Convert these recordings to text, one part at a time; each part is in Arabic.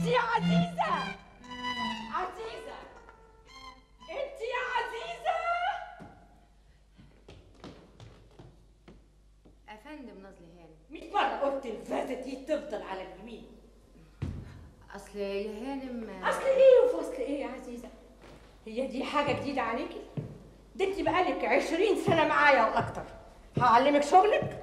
انت يا عزيزة، عزيزة، انت يا عزيزة. افندم نازلي هانم. 100 مرة قلت الفازة دي تفضل على اليمين. اصل يا هانم اصل ايه وفصل ايه يا عزيزة؟ هي دي حاجة جديدة عليكي؟ ده انت بقالك 20 سنة معايا واكتر. هعلمك شغلك؟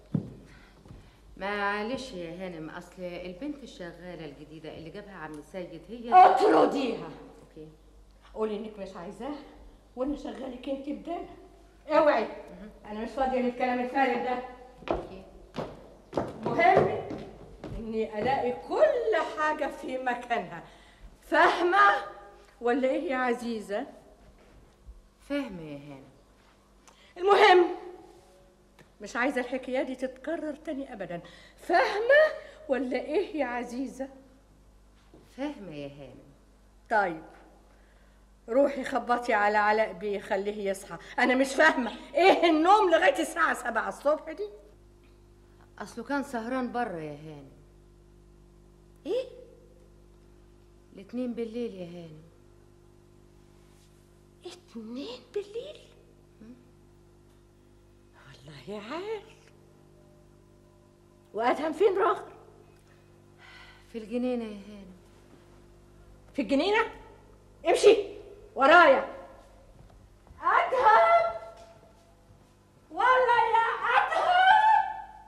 معلش يا هانم، اصل البنت الشغاله الجديده اللي جابها عم سيد هي اطرديها. اوكي. قولي انك مش عايزاها وانا شغالك انت بدالها. اوعي، انا مش فاضيه للكلام الفارغ ده. اوكي. مهم اني الاقي كل حاجه في مكانها. فاهمه ولا ايه يا عزيزه؟ فاهمه يا هانم. المهم مش عايزه الحكايه دي تتكرر تاني ابدا. فاهمه ولا ايه يا عزيزه؟ فاهمه يا هانم. طيب روحي خبطي على علاء بيه خليه يصحى. انا مش فاهمه ايه النوم لغايه الساعه 7 الصبح دي. اصله كان سهران بره يا هانم. ايه؟ 2 بالليل يا هانم. 2 بالليل؟ والله عال. وادهم فين راخر؟ في الجنينه يا هانم. في الجنينه؟ امشي ورايا. ادهم ولا يا ادهم؟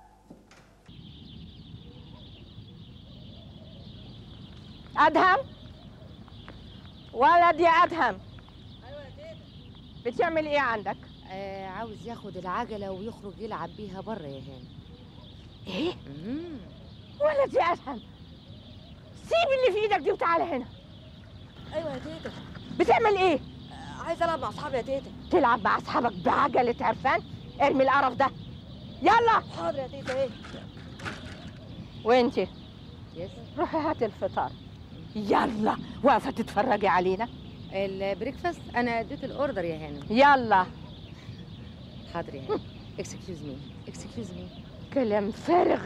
ادهم ولد يا ادهم. ايوه يا تيتا. بتعمل ايه عندك؟ عاوز ياخد العجله ويخرج يلعب بيها بره يا هانم. ايه؟ ولد يا ادهم، سيب اللي في ايدك دي وتعالى هنا. ايوه يا تيتا. بتعمل ايه؟ عايز العب مع اصحابي يا تيتا. تلعب مع اصحابك بعجله عرفان؟ ارمي القرف ده. يلا. حاضر يا تيتا. ايه؟ وانتي يس. روحي هاتي الفطار. يلا واقفه تتفرجي علينا؟ البريكفاست انا اديت الاوردر يا هانم. يلا. حاضر يا هانم. اكسكيوز مي اكسكيوز مي. كلام فارغ.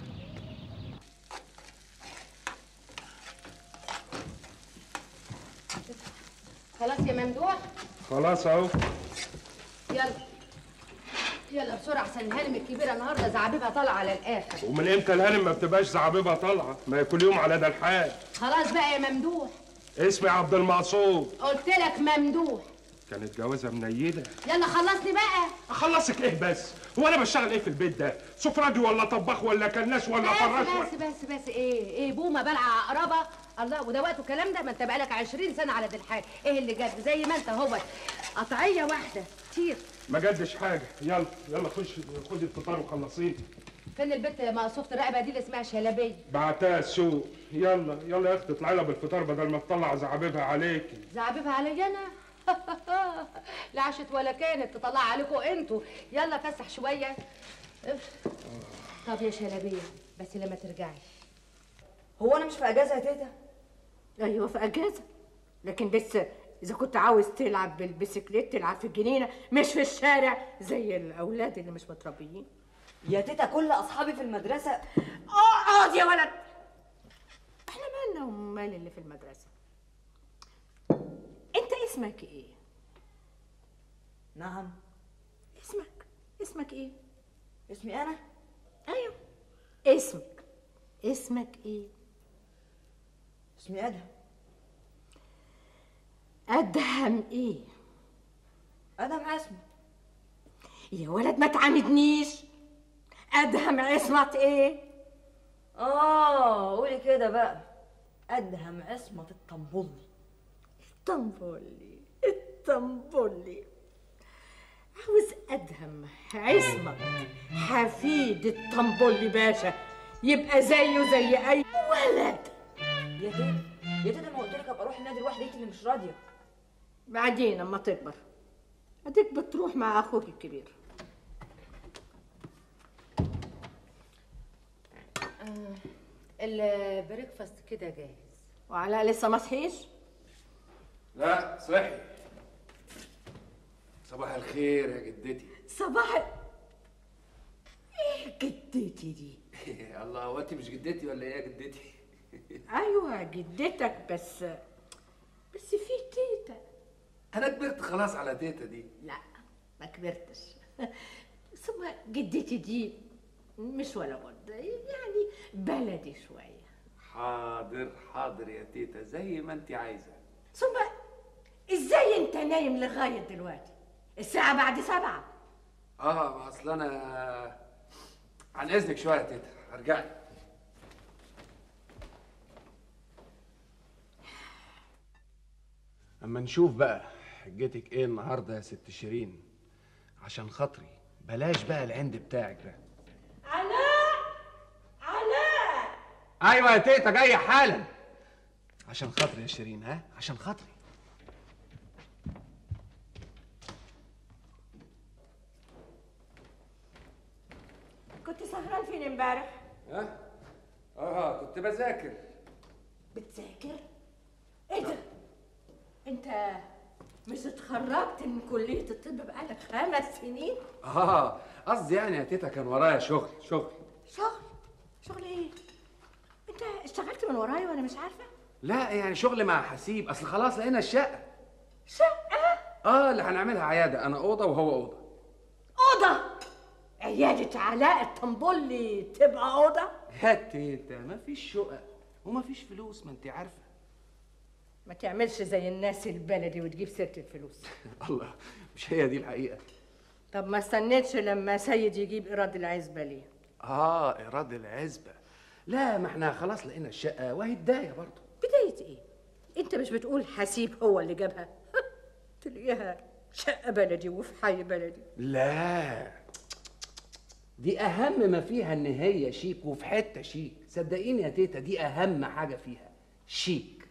خلاص يا ممدوح. خلاص اهو. يلا يلا بسرعه عشان الهانم الكبيره النهارده زعبيبها طالعه على الاخر. ومن امتى الهانم ما بتبقاش زعبيبها طالعه؟ ما هي كل يوم على ده الحال. خلاص بقى يا ممدوح. اسمي عبد المقصود. قلت لك ممدوح. كانت جوازه منيده. يلا خلصني بقى. اخلصك ايه بس؟ هو انا بشتغل ايه في البيت ده؟ سفراجي ولا طباخ ولا كناس ولا فراش بس ايه بومه بلعه عقربه. الله، وده وقته الكلام ده؟ ما انت بقالك 20 سنه على دي الحال. ايه اللي جد؟ زي ما انت هو قطعيه واحده كتير. ما جدش حاجه. يلا يلا خش خدي الفطار وخلصيني. فين البت مقصوفه الرقبه دي اللي اسمها شلبيه؟ بعتها السوق. يلا يلا يا اختي اطلعي لها بالفطار بدل ما تطلع زعبيبها عليكي. زعبيبها عليا انا؟ لا عاشت ولا كانت تطلع عليكم انتوا. يلا فسح شويه. طب يا شلبيه بس لما ترجعي. هو انا مش في اجازه يا تيتا؟ ايوه في اجازه، لكن بس اذا كنت عاوز تلعب بالبسكليت تلعب في الجنينه مش في الشارع زي الاولاد اللي مش متربيين. يا تيتا كل اصحابي في المدرسه. اقعد يا ولد. احنا مالنا ومال اللي في المدرسه؟ انت اسمك ايه؟ نعم. اسمك ايه؟ اسمي انا؟ ايوه اسمك ايه؟ اسمي ادهم. ادهم ايه؟ ادهم عصمت. يا ولد ما تعاندنيش. ادهم عصمت ايه؟ قولي كده بقى. ادهم عصمت الطنبولي. الطنبولي. عاوز ادهم عصمت حفيد الطنبولي باشا يبقى زيه زي اي ولد. يا تيتا ما قلت لك ابقى اروح النادي لوحدي؟ انت اللي مش راضيه. بعدين اما تكبر اديك بتروح مع اخوك الكبير. البريكفاست كده جاهز. وعلاء لسه ما صحيش؟ لا صحي. صباح الخير يا جدتي. صباح ايه جدتي دي؟ الله، هو انت مش جدتي ولا ايه يا جدتي؟ ايوه جدتك، بس في تيتا. انا كبرت خلاص على تيتا دي. لا ما كبرتش. ثم جدتي دي مش ولا بد، يعني بلدي شويه. حاضر حاضر يا تيتا، زي ما انت عايزه. ثم ازاي انت نايم لغايه دلوقتي؟ الساعه بعد 7. ما اصل انا عن اذنك شويه يا تيتا، هرجع لك. اما نشوف بقى حجتك ايه النهارده يا ست شيرين، عشان خاطري بلاش بقى العند بتاعك ده. علاء ايوه يا تيتا جايه حالا. عشان خاطري يا شيرين، ها، عشان خاطري. كنت سهران فين امبارح؟ كنت بذاكر. بتذاكر؟ ايه ده؟ انت مش اتخرجت من كلية الطب بقالك 5 سنين؟ قصدي يعني يا تيتا كان ورايا شغل. شغل ايه؟ انت اشتغلت من ورايا وانا مش عارفة؟ لا يعني شغل مع حسيب، اصل خلاص لقينا الشقة. شقة؟ اللي هنعملها عيادة، انا أوضة وهو أوضة. أوضة؟ عيادة علاء الطنبولي تبقى أوضة؟ يا تيتا مفيش شقق ومفيش فلوس، ما انت عارفة. ما تعملش زي الناس البلدي وتجيب سيرة الفلوس. الله، مش هي دي الحقيقة. طب ما استنيتش لما سيد يجيب إيراد العزبة ليه؟ إيراد العزبة. لا ما احنا خلاص لقينا الشقة وهي بداية برضه. بداية إيه؟ أنت مش بتقول حسيب هو اللي جابها؟ تلاقيها شقة بلدي وفي حي بلدي. لا دي أهم ما فيها إن هي شيك وفي حتة شيك، صدقيني يا تيتا دي أهم حاجة فيها، شيك.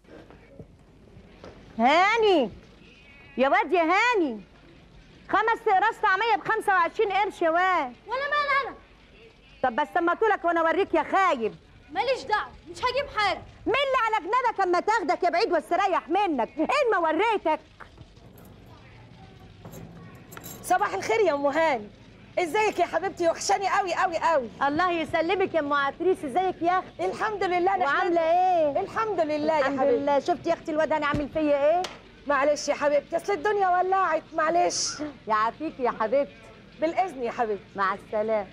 هاني يا واد يا هاني، 5 اقراص طعميه ب25 قرش يا واد. وانا مال انا؟ طب بس سمعتولك وانا اوريك يا خايب. ماليش دعوه، مش هجيب حاجه. مين اللي على جنبك اما تاخدك يا بعيد واستريح منك؟ ايه ما وريتك. صباح الخير يا ام هاني، ازيك يا حبيبتي؟ وحشاني قوي قوي قوي. الله يسلمك يا ام عتريس، ازيك يا اختي؟ الحمد لله. وعامله ايه؟ الحمد لله يا حبيبتي. الحمد لله. شفتي يا اختي الواد هاني عامل فيا ايه؟ معلش يا حبيبتي، اصل الدنيا ولعت، معلش. يعافيكي يا حبيبتي. بالاذن يا حبيبتي. مع السلامه.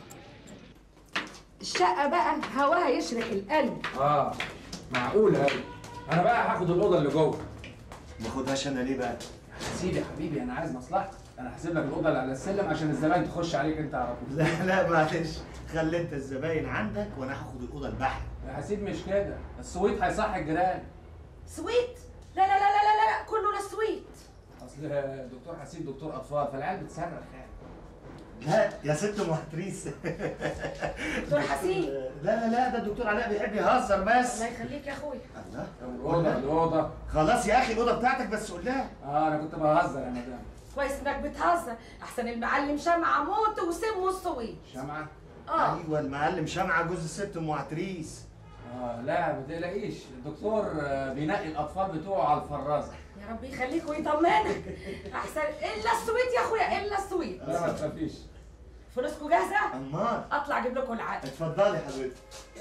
الشقة بقى هواها يشرح القلب. معقولة أوي. أنا بقى هاخد الأوضة اللي جوه. ما اخدهاش أنا ليه بقى؟ سيدي يا حبيبي أنا عايز مصلحتك، أنا هسيب لك الأوضة اللي على السلم عشان الزباين تخش عليك أنت على طول. لا معلش، خلي أنت الزباين عندك وأنا هاخد الأوضة البحر. يا حسيب مش كده، السويت هيصحي الجيران. سويت؟ لا لا لا لا لا لا، كله لا سويت. أصل دكتور حسيب دكتور أطفال فالعيال بتصرخ يعني. لا يا ست محتريس. دكتور حسين. لا ده الدكتور علاء بيحب يهزر بس. الله يخليك يا اخويا. الله الأوضة خلاص يا أخي، الأوضة بتاعتك بس قول لها. أنا كنت بهزر يا مدام. كويس انك بتهزر، احسن المعلم شمعة موت وسمه السويت. شمعة؟ أيوه المعلم شمعة جوز الست أم عتريس. لا ما تقلقيش، الدكتور بينقي الأطفال بتوعه على الفرازة. يا رب يخليك ويطمنك. احسن الا السويت يا اخويا، الا السويت. لا ما تخافيش. فلوسكم جاهزة؟ أمال اطلع اجيب لكم العقد. اتفضلي حبيبتي.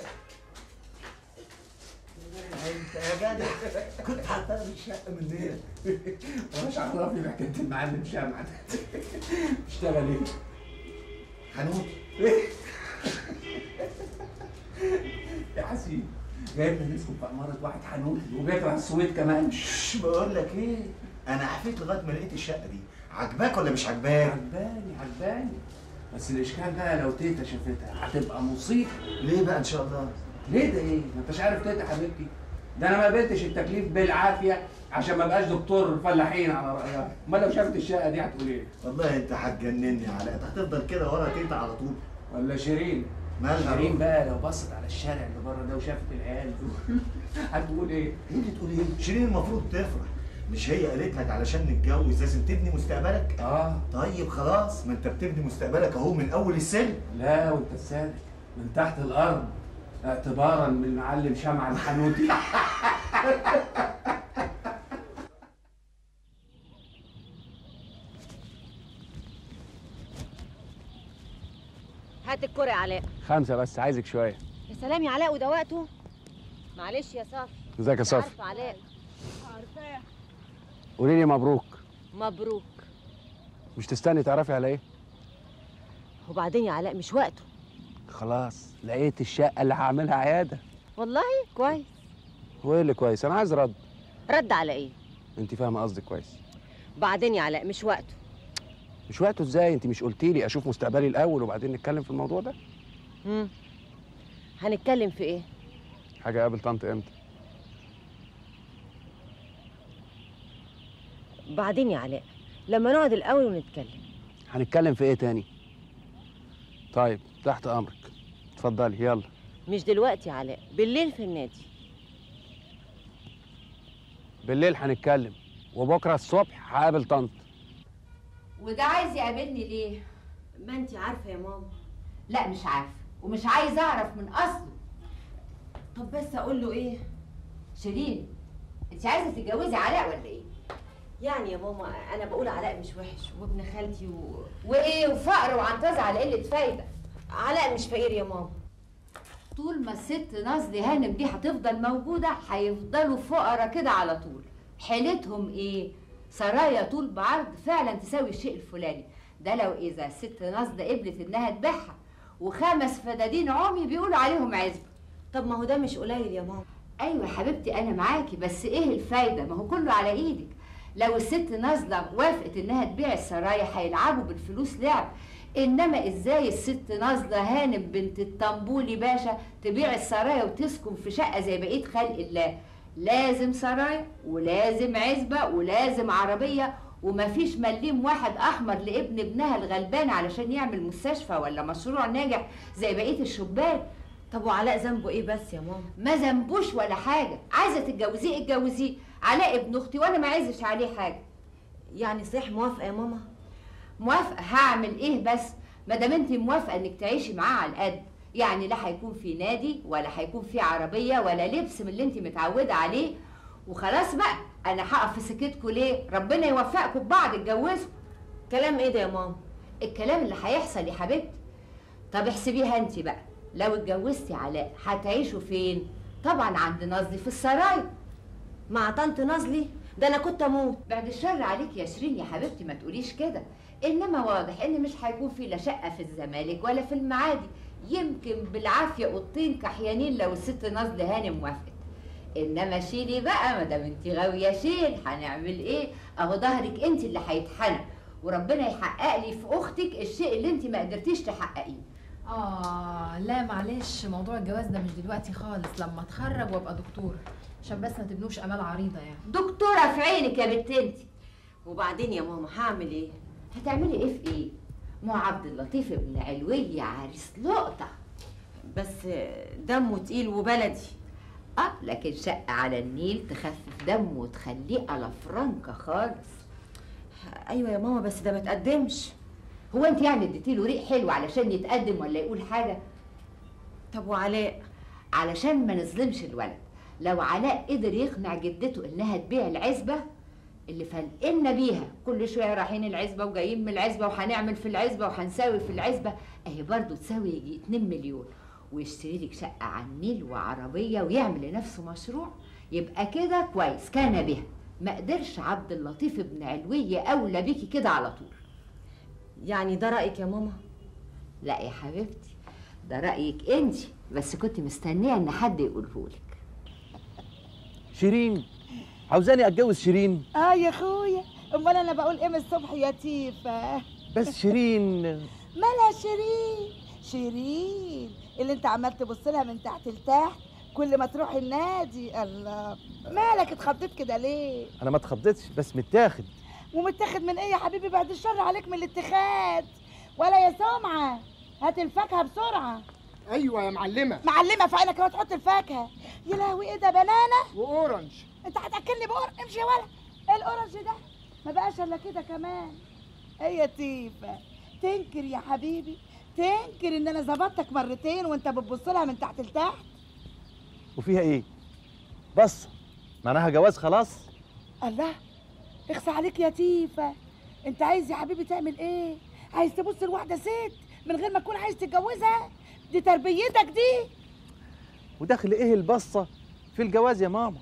انت يا جدع كنت هتاخد الشقه منين؟ مش عرفني بحكايه المعلم شمعة ده. بيشتغل ايه؟ حنوت. يا حسين جايب لي نسكن في عمارة واحد حنوت وبيكره السويت كمان. بقول لك ايه؟ انا عفيت لغايه ما لقيت الشقه دي، عجباك ولا مش عجباك؟ عجباني بس الاشكال بقى لو تيتا شافتها هتبقى مصيبه. ليه بقى ان شاء الله؟ ليه ده ايه؟ ما انتش عارف تيتا حبيبتي؟ ده انا ما قبلتش التكليف بالعافيه عشان ما بقاش دكتور فلاحين على رايها، امال لو شافت الشقه دي هتقول ايه؟ والله انت هتجنني يا علاء، انت هتفضل كده ورا تيتا على طول. ولا شيرين؟ مالها؟ شيرين بقى لو بصت على الشارع اللي بره ده وشافت العيال دول هتقول ايه؟ ايه اللي تقول ايه؟ شيرين المفروض تفرح، مش هي قالت لك علشان نتجوز لازم تبني مستقبلك؟ طيب خلاص، ما انت بتبني مستقبلك اهو من اول السلم. لا وانت السالك من تحت الارض اعتبارا من المعلم شمعة الحنوتي. هات الكرة يا علاء. 5 بس، عايزك شويه. يا سلام يا علاء، وده وقته؟ معلش يا صافي. ازيك يا صافي؟ عارفه علاء. عارفاه. قولي لي مبروك. مبروك. مش تستني تعرفي على ايه؟ وبعدين يا علاء مش وقته. خلاص لقيت الشقه اللي هعملها عياده. والله كويس. وايه اللي كويس؟ انا عايز رد. رد على ايه؟ انت فاهمه قصدي كويس. بعدين يا علاء مش وقته. مش وقته ازاي؟ انت مش قلتي لي اشوف مستقبلي الاول وبعدين نتكلم في الموضوع ده؟ هنتكلم في ايه؟ حاجه قابل طنط امتى؟ بعدين يا علاء لما نقعد الاول ونتكلم. هنتكلم في ايه تاني؟ طيب تحت امرك، اتفضلي يلا. مش دلوقتي يا علاء، بالليل في النادي. بالليل هنتكلم، وبكره الصبح هقابل طنط. وده عايز يقابلني ليه؟ ما انت عارفه يا ماما. لا مش عارفه ومش عايزه اعرف من اصله. طب بس اقول له ايه؟ شيرين انت عايزه تتجوزي علاء ولا ايه؟ يعني يا ماما انا بقول علاء مش وحش وابن خالتي وايه وفقر وعنطزه على قله فايده. علاء مش فقير يا ماما. طول ما الست نازلي هانم دي هتفضل موجوده هيفضلوا فقراء كده على طول. حيلتهم ايه؟ سرايا طول بعرض فعلا تساوي الشيء الفلاني. ده لو اذا الست نازله قبلت انها تبيعها، وخمس فدادين عمي بيقولوا عليهم عزبه. طب ما هو ده مش قليل يا ماما. ايوه حبيبتي انا معاكي، بس ايه الفايده؟ ما هو كله على ايدك. لو الست نازله وافقت انها تبيع السرايا هيلعبوا بالفلوس لعب. انما ازاي الست نازله هانم بنت الطنبولي باشا تبيع السرايا وتسكن في شقه زي بقيه خلق الله؟ لازم سرايا ولازم عزبه ولازم عربيه، ومفيش مليم واحد احمر لابن ابنها الغلبان علشان يعمل مستشفى ولا مشروع ناجح زي بقيه الشبان. طب وعلاء ذنبه ايه بس يا ماما؟ ما ذنبوش ولا حاجه. عايزه تتجوزيه اتجوزيه. علاء ابن اختي وانا ما عايزش عليه حاجه. يعني صحيح موافقه يا ماما؟ موافقه. هعمل ايه بس ما دام انت موافقه انك تعيشي معاه على القد. يعني لا هيكون في نادي ولا هيكون في عربيه ولا لبس من اللي انت متعوده عليه. وخلاص بقى انا هقف في سكتكم ليه؟ ربنا يوفقكم ببعض اتجوزوا. كلام ايه ده يا ماما؟ الكلام اللي هيحصل يا حبيبتي. طب احسبيها انت بقى، لو اتجوزتي علاء هتعيشوا فين؟ طبعا عند نازلي في السراي. مع طنط نازلي؟ ده انا كنت اموت. بعد الشر عليك يا شيرين يا حبيبتي ما تقوليش كده. انما واضح ان مش هيكون في لا شقه في الزمالك ولا في المعادي. يمكن بالعافيه اوضتين كحيانين لو الست نازله هانم وافقت. انما شيلي بقى ما دام انت غاويه شيل. هنعمل ايه؟ اهو ظهرك انت اللي هيتحنى، وربنا يحقق لي في اختك الشيء اللي انت ما قدرتيش تحققيه. لا معلش، موضوع الجواز ده مش دلوقتي خالص، لما اتخرج وابقى دكتور، عشان بس ما تبنوش امال عريضه يعني. دكتوره في عينك يا بنت انت. وبعدين يا ماما هعمل ايه؟ هتعملي ايه في ايه؟ مو عبد اللطيف ابن علوية عريس لقطه، بس دمه تقيل وبلدي. لكن شقه على النيل تخفف دمه وتخليه على فرنكه خالص. ايوه يا ماما بس ده ما تقدمش. هو انت يعني اديتيله ريق حلو علشان يتقدم ولا يقول حاجه؟ طب وعلاء؟ علشان ما نظلمش الولد. لو علاء قدر يقنع جدته انها تبيع العزبه اللي فلقنا بيها كل شويه رايحين العزبه وجايين من العزبه وهنعمل في العزبه وهنساوي في العزبه، اهي برضه تساوي يجي 2 مليون، ويشتري لك شقه على النيل وعربيه ويعمل لنفسه مشروع، يبقى كده كويس كان بها. ما قدرش عبد اللطيف ابن علوية اولى بيكي كده على طول. يعني ده رايك يا ماما؟ لا يا حبيبتي ده رايك انت، بس كنت مستنيه ان حد يقولهولك. شيرين عاوزاني اتجوز شيرين؟ يا اخويا، امال انا بقول ايه من الصبح يا تيفا؟ بس شيرين مالها شيرين؟ شيرين اللي انت عمال تبص لها من تحت لتحت كل ما تروح النادي. الله، مالك اتخضيت كده ليه؟ انا ما اتخضيتش بس متاخد. ومتاخد من ايه يا حبيبي؟ بعد الشر عليك من الاتخاذ. ولا يا سمعه هات الفاكهه بسرعه. ايوه يا معلمه. معلمه في عينك اهو، تحط الفاكهه. يا لهوي ايه ده؟ بنانه واورنج. انت هتاكلني باورنج؟ امشي يا ولد. ايه الاورنج ده؟ ما بقاش الا كده كمان. ايه يا تيفا؟ تنكر يا حبيبي؟ تنكر ان انا ظبطتك مرتين وانت بتبص لها من تحت لتحت؟ وفيها ايه؟ بص معناها جواز خلاص؟ الله، اخصى عليك يا تيفا. انت عايز يا حبيبي تعمل ايه؟ عايز تبص لواحده ست من غير ما تكون عايز تتجوزها؟ دي تربيتك دي. وداخل ايه البصه في الجواز يا ماما.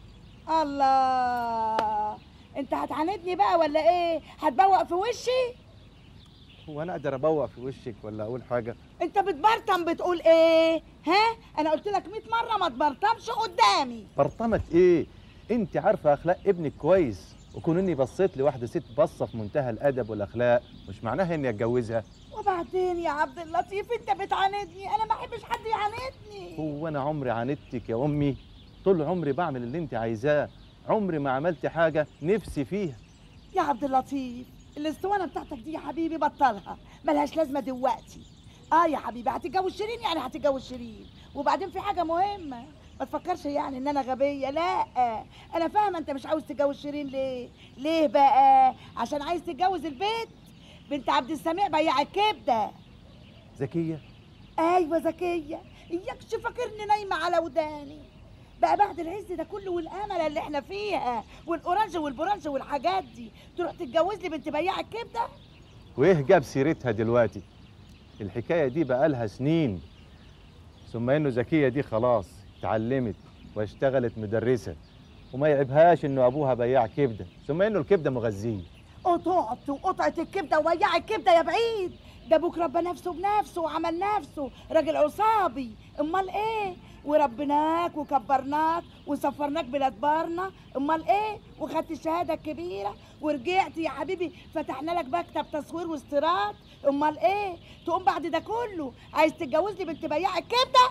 الله، انت هتعاندني بقى ولا ايه؟ هتبوق في وشي؟ هو انا اقدر ابوق في وشك ولا اقول حاجه؟ انت بتبرطم بتقول ايه؟ ها؟ انا قلت لك 100 مره ما تبرطمش قدامي. برطمت ايه؟ انت عارفه اخلاق ابنك كويس، وكون اني بصيت لواحده ست بصه في منتهى الادب والاخلاق مش معناها اني اتجوزها. وبعدين يا عبد اللطيف انت بتعاندني، انا ما احبش حد يعاندني. هو انا عمري عاندتك يا امي؟ طول عمري بعمل اللي انت عايزاه، عمري ما عملت حاجه نفسي فيها. يا عبد اللطيف الاسطوانه بتاعتك دي يا حبيبي بطلها، ملهاش لازمه دلوقتي. يا حبيبي هتتجوز شيرين يعني هتتجوز شيرين. وبعدين في حاجه مهمه، ما تفكرش يعني ان انا غبيه، لا انا فاهمه انت مش عاوز تتجوز شيرين ليه. ليه بقى؟ عشان عايز تتجوز البيت بنت عبد السميع بياع الكبده. ذكيه؟ ايوه ذكيه، اياكش فاكرني نايمه على وداني. بقى بعد العز ده كله والامل اللي احنا فيها والاورانج والبورانج والحاجات دي تروح تتجوز لي بنت بياع الكبده؟ وايه جاب سيرتها دلوقتي؟ الحكايه دي بقالها سنين. ثم انه ذكيه دي خلاص اتعلمت واشتغلت مدرسه، وما يعيبهاش انه ابوها بياع كبده، ثم انه الكبده مغذيه. قطعت وقطعت الكبده وبياع الكبده يا بعيد، ده ابوك ربى نفسه بنفسه وعمل نفسه راجل عصابي. امال ايه؟ وربناك وكبرناك وسفرناك بلاد بارنا، امال ايه؟ وخدت الشهاده الكبيره ورجعت يا حبيبي فتحنا لك مكتب تصوير واستيراد، امال ايه؟ تقوم بعد ده كله عايز تتجوز لي بنت بياع الكبده؟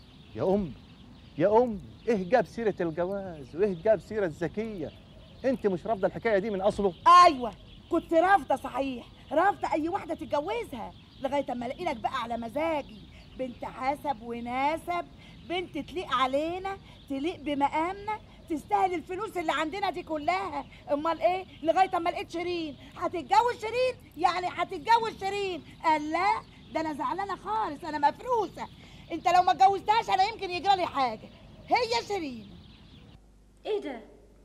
يا ام ايه جاب سيره الجواز وايه جاب سيره ذكيه؟ انت مش رافضه الحكايه دي من اصله؟ ايوه كنت رافضه صحيح، رافضه اي واحده تتجوزها لغايه اما الاقي لك بقى على مزاجي بنت حسب وناسب، بنت تليق علينا تليق بمقامنا تستاهل الفلوس اللي عندنا دي كلها. امال ايه؟ لغايه اما لقيت شيرين. هتتجوز شيرين؟ يعني هتتجوز شيرين؟ قال لا، ده انا زعلانه خالص، انا مفروسه. انت لو ما اتجوزتهاش انا يمكن يجرى لي حاجه. هي شيرين. ايه ده؟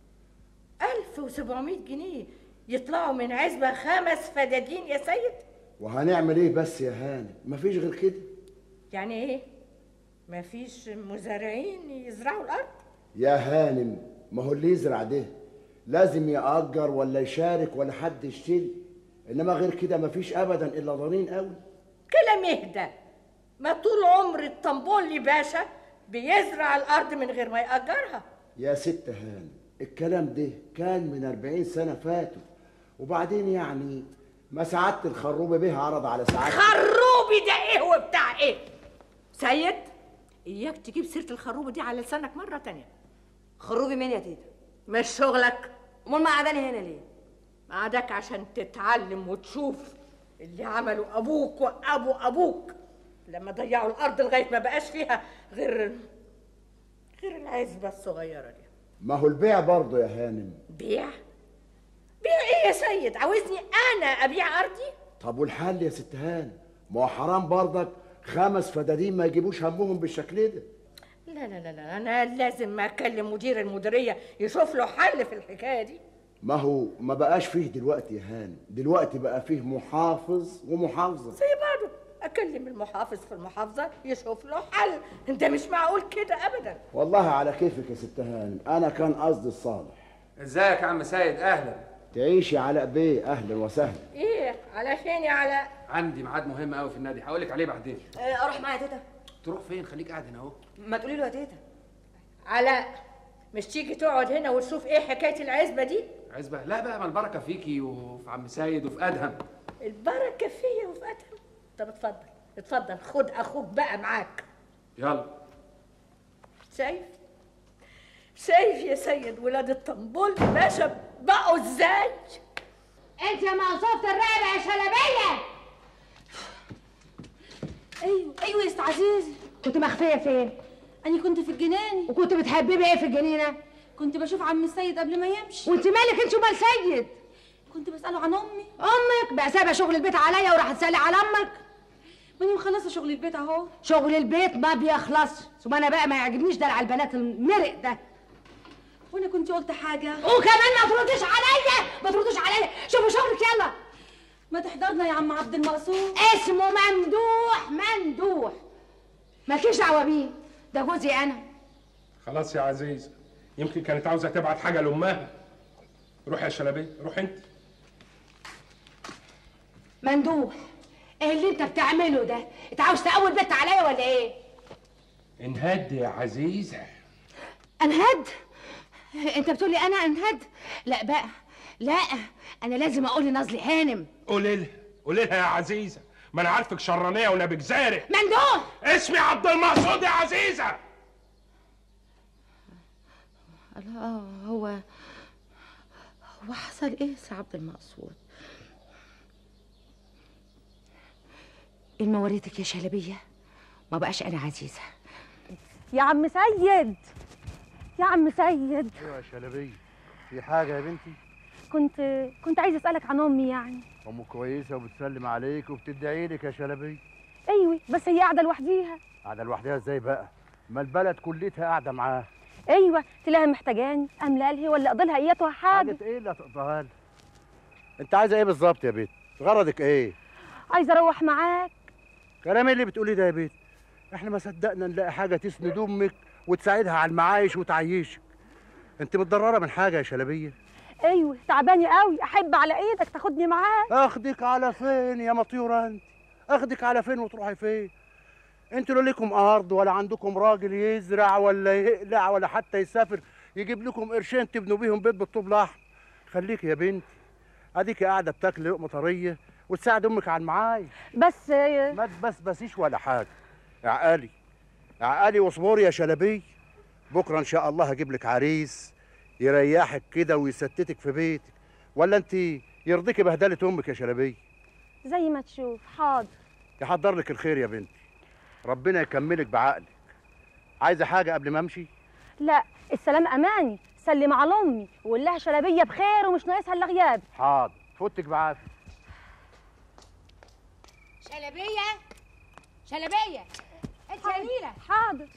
1700 جنيه يطلعوا من عزبه 5 فدادين يا سيد؟ وهنعمل ايه بس يا هانم؟ مفيش غير كده. يعني ايه؟ مفيش مزارعين يزرعوا الارض؟ يا هانم ما هو اللي يزرع ده لازم يأجر ولا يشارك ولا حد يشتري، انما غير كده مفيش ابدا الا ضنين قوي. كلام اهدى، ما طول عمر الطنبولي باشا بيزرع الارض من غير ما يأجرها. يا ست هانم الكلام ده كان من 40 سنه فاتوا، وبعدين يعني ما سعادة الخروبي بيه عرض على سعادة. خروبي ده ايه وبتاع ايه؟ سيد اياك تجيب سيره الخروبي دي على لسانك مره تانية. خروبي مين يا تيتا؟ مش شغلك. امال مقعداني هنا ليه؟ مقعدك عشان تتعلم وتشوف اللي عمله ابوك وابو ابوك لما ضيعوا الارض لغايه ما بقاش فيها غير العزبه الصغيره دي. ما هو البيع برضه يا هانم. بيع ايه يا سيد؟ عاوزني انا ابيع ارضي؟ طب والحل يا ست هانم؟ ما هو حرام برضك 5 فدادين ما يجيبوش همهم بالشكل ده. لا انا لازم اكلم مدير المديريه يشوف له حل في الحكايه دي. ما هو ما بقاش فيه دلوقتي يا هانم، دلوقتي بقى فيه محافظ ومحافظه. زي بعضه، اكلم المحافظ في المحافظه يشوف له حل. انت مش معقول كده ابدا. والله على كيفك يا ست هانم، انا كان قصدي الصالح. ازيك يا عم سيد؟ اهلا. تعيشي علاء بيه، اهلا وسهلا. ايه على فين يا علاء؟ عندي ميعاد مهم قوي في النادي، هقول لك عليه بعدين. اروح معايا يا تيتا؟ تروح فين؟ خليك قاعد هنا اهو. ما تقولي له يا تيتا. علاء مش تيجي تقعد هنا وتشوف ايه حكايه العزبه دي؟ عزبه؟ لا بقى، ما البركه فيكي وفي عم سيد وفي ادهم. البركه فيا وفي ادهم؟ طب اتفضل خد اخوك بقى معاك. يلا. شايف يا سيد ولاد الطنبول باشا بقوا ازاي؟ انت يا مقصوفة الرقبة يا شلبية. ايوه يا ست عزيزي. كنت مخفيه فين؟ انا كنت في الجنينه. وكنت بتحببي ايه في الجنينه؟ كنت بشوف عم السيد قبل ما يمشي. وانت مالك انت ومال سيد؟ كنت بساله عن امي. امك بقى سايبه شغل البيت عليا وراح تسالي على امك؟ ماني مخلصه شغل البيت اهو. شغل البيت ما بيخلصش، ثم انا بقى ما يعجبنيش دلع البنات المرق ده. وانا كنت قلت حاجه. وكمان ما تردش عليا شوفوا شغلك يلا. ما تحضرنا يا عم عبد المقصود. اسمه ممدوح مالكيش دعوه بيه، ده جوزي انا. خلاص يا عزيز يمكن كانت عاوزه تبعت حاجه لامها. روح يا شلبيه، روح انت. مندوح، ايه اللي انت بتعمله ده؟ انت عاوز تقوي البت عليا ولا ايه؟ انهد يا عزيزه. انهد؟ انت بتقولي انا انهد؟ لا بقى، لا، انا لازم اقول لنازلي هانم. قولي لها، قولي لها يا عزيزه، ما انا عارفك شرانيه ونبيك زارع. مندوح، اسمي عبد المقصود يا عزيزه. الله، هو حصل ايه يا عبد المقصود؟ الموريتك يا شلبيه، ما بقاش انا عزيزه. يا عم سيد، يا عم سيد. ايوه يا شلبيه، في حاجه يا بنتي؟ كنت عايزه اسالك عن امي يعني. ام كويسه وبتسلم عليك وبتدعي لك يا شلبيه. ايوه، بس هي قاعده لوحديها. قاعده لوحدها ازاي بقى؟ ما البلد كلتها قاعده معاها. ايوه، تلاقيها محتاجاني املى لها ولا اقضي لها اياتها حاجه. ايه اللي هتقضيها لها؟ انت عايزه ايه بالظبط يا بنت؟ غرضك ايه؟ عايزه اروح معاك. كلام اللي بتقولي ده يا بنت؟ احنا ما صدقنا نلاقي حاجه تسند امك وتساعدها على المعايش وتعيشك. انت متضرره من حاجه يا شلبيه؟ ايوه، تعباني قوي، احب على ايدك تاخدني معاك. اخدك على فين يا مطيوره انت؟ اخدك على فين وتروحي فين؟ انتوا لا لكم ارض ولا عندكم راجل يزرع ولا يقلع ولا حتى يسافر يجيب لكم قرشين تبنوا بيهم بيت بالطوب لحم. خليك يا بنتي، اديكي قاعده بتاكلي لقمه طريه وتساعد امك على المعايش. بس ما تبسبسيش ولا حاجه. عقالي عقالي واصبري يا شلبيه، بكره ان شاء الله هجيب لك عريس يريحك كده ويستتك في بيتك. ولا انت يرضيكي بهدله امك يا شلبيه؟ زي ما تشوف. حاضر. يحضر لك الخير يا بنتي، ربنا يكملك بعقلك. عايزه حاجه قبل ما امشي؟ لا، السلام اماني. سلم على امي وقول لها شلبيه بخير ومش ناقصها الا غياب. حاضر، فوتك بعافيه. شلبيه، شلبيه، انت يا نيله. حاضر.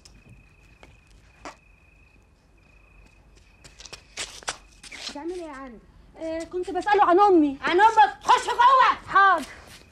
بتعملي ايه يا عندي؟ كنت بساله عن امي. عن امك؟ خش جوه. حاضر.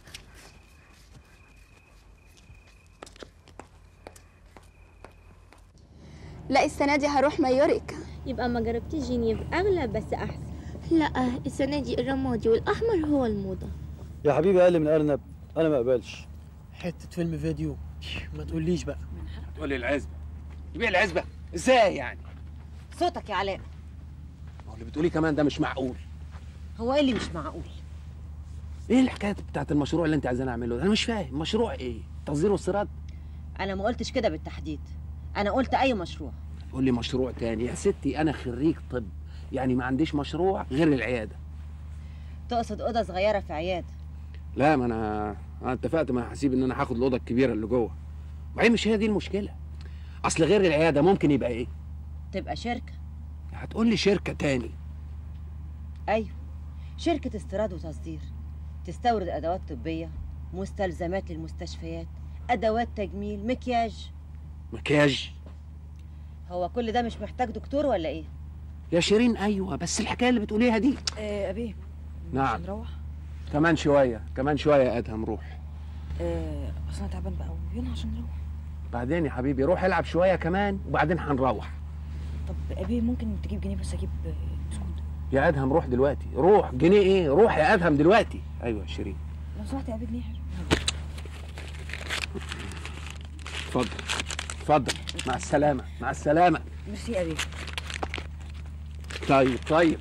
لا، السنة دي هروح مايوريكا. يبقى ما جربتيش جنيف، أغلى بس أحسن. لا، السنة دي الرمادي والأحمر هو الموضة. يا حبيبي أقل من أرنب أنا ما أقبلش. حتة فيلم فيديو ما تقوليش بقى. تقولي العزبة؟ تبيع العزبة؟ إزاي يعني؟ صوتك يا علاء. ما هو اللي بتقوليه كمان ده مش معقول. هو ايه اللي مش معقول؟ ايه الحكايه بتاعت المشروع اللي انت عايزاني اعمله ده؟ انا مش فاهم مشروع ايه؟ تصدير واستيراد؟ انا ما قلتش كده بالتحديد، انا قلت اي مشروع. قول لي مشروع تاني يا ستي، انا خريج طب، يعني ما عنديش مشروع غير العياده. تقصد اوضه صغيره في عياده؟ لا، ما انا اتفقت مع حسيب ان انا هاخد الاوضه الكبيره اللي جوه. وبعدين مش هي دي المشكله، اصل غير العياده ممكن يبقى ايه؟ تبقى شركه. هتقول لي شركه تاني؟ ايوه، شركه استيراد وتصدير، تستورد ادوات طبيه، مستلزمات للمستشفيات، ادوات تجميل، مكياج. مكياج؟ هو كل ده مش محتاج دكتور ولا ايه؟ يا شيرين ايوه، بس الحكايه اللي بتقوليها دي. ابي نعم. نروح كمان شويه كمان شويه يا ادهم، روح. اصل انا تعبان بقى ويلا عشان نروح. بعدين يا حبيبي روح العب شويه كمان وبعدين هنروح. طب ابي ممكن تجيب جنيه بس اجيب بسكوت. يا ادهم روح دلوقتي، روح. جنيه ايه؟ روح يا ادهم دلوقتي. ايوه يا شيرين. لو سمحت يا ابي جنيه. اتفضل اتفضل، مع السلامه مع السلامه. ميرسي يا ابي. طيب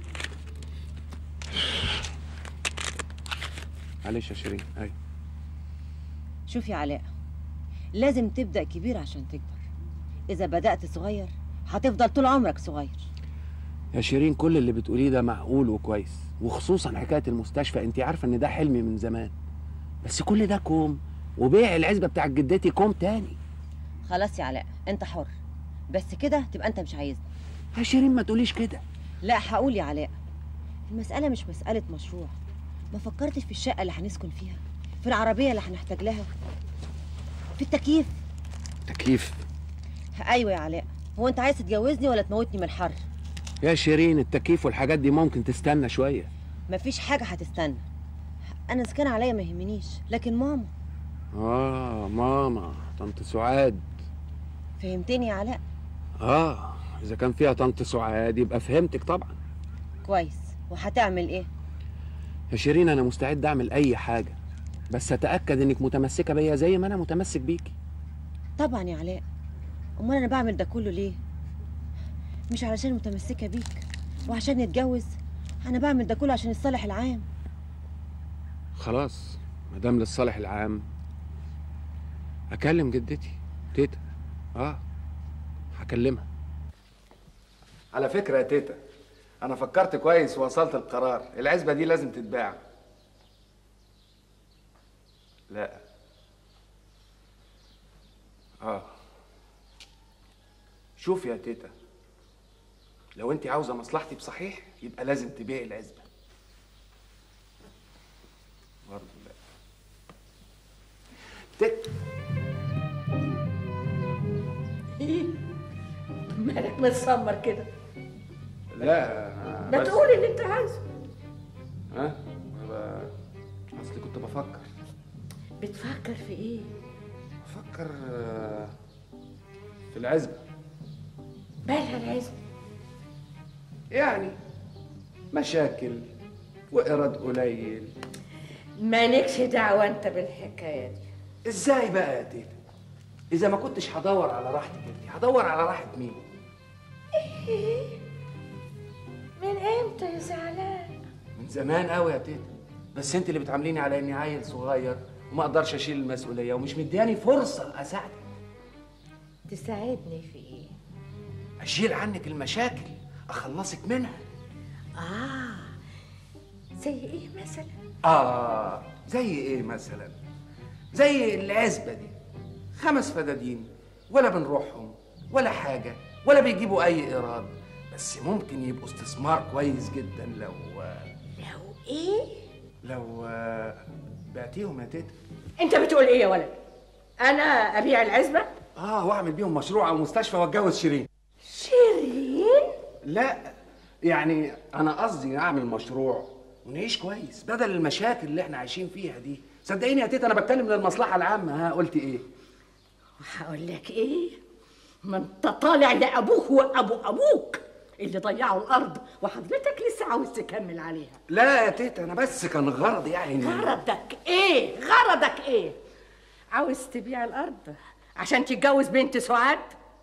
معلش يا شيرين. ايوه شوف يا علاء، لازم تبدأ كبير عشان تكبر. إذا بدأت صغير هتفضل طول عمرك صغير. يا شيرين، كل اللي بتقوليه ده معقول وكويس، وخصوصا حكايه المستشفى. انت عارفه ان ده حلمي من زمان، بس كل ده كوم، وبيع العزبه بتاعت جدتي كوم تاني. خلاص يا علاء، انت حر، بس كده تبقى انت مش عايزني. يا شيرين ما تقوليش كده. لا هقول يا علاء، المسألة مش مسألة مشروع. ما فكرتش في الشقة اللي هنسكن فيها، في العربية اللي هنحتاج لها، في التكييف. تكييف؟ ايوه يا علاء، هو انت عايز تتجوزني ولا تموتني من الحر؟ يا شيرين التكييف والحاجات دي ممكن تستنى شويه. مفيش حاجة هتستنى. انا اذا كان عليا ما يهمنيش، لكن ماما. ماما طنط سعاد. فهمتني يا علاء؟ اذا كان فيها طنط سعاد يبقى فهمتك طبعا. كويس، وهتعمل ايه؟ يا شيرين انا مستعد اعمل اي حاجه، بس اتاكد انك متمسكه بيا زي ما انا متمسك بيكي. طبعا يا علاء، امال انا بعمل ده كله ليه؟ مش علشان متمسكه بيك وعشان نتجوز، انا بعمل ده كله عشان الصالح العام. خلاص ما دام للصالح العام اكلم جدتي تيتا. هكلمها. على فكرة يا تيتا، أنا فكرت كويس ووصلت القرار، العزبة دي لازم تتباع. لا. شوف يا تيتا، لو أنت عاوزة مصلحتي بصحيح يبقى لازم تبيعي العزبة. برضه لا. ايه مالك متسمر كده؟ لا ما تقول اللي انت عايزه. اصلي كنت بفكر. بتفكر في ايه؟ بفكر في العزبة. مالها العزبة؟ يعني مشاكل وإيراد قليل. مالكش دعوة انت بالحكاية دي. ازاي بقى يا تيتا؟ إذا ما كنتش هدور على راحتك انت، هدور على راحة مين؟ ايه؟ من امتى يا زعلان؟ من زمان قوي يا تيتا، بس انت اللي بتعامليني على اني عيل صغير وما اقدرش اشيل المسؤولية ومش مدياني فرصة اساعدك. تساعدني في ايه؟ اشيل عنك المشاكل، اخلصك منها. زي ايه مثلا؟ زي ايه مثلا؟ زي العزبة دي 5 فدادين، ولا بنروحهم ولا حاجة ولا بيجيبوا أي إيراد، بس ممكن يبقوا استثمار كويس جدا لو ايه؟ لو بعتيهم يا تيتا. انت بتقول ايه يا ولد؟ أنا أبيع العزبة؟ وأعمل بيهم مشروع أو مستشفى وأتجوز شيرين. شيرين؟ لا، يعني أنا قصدي أعمل مشروع ونعيش كويس بدل المشاكل اللي احنا عايشين فيها دي. صدقيني يا تيتا أنا بتكلم للمصلحة العامة. قلت إيه؟ وهقول لك إيه؟ ما أنت طالع لأبوك وأبو أبوك اللي ضيعوا الأرض وحضرتك لسه عاوز تكمل عليها. لا يا تيتا، أنا بس كان غرضي يعني. غرضك إيه؟ غرضك إيه؟ عاوز تبيع الأرض عشان تتجوز بنت سعاد؟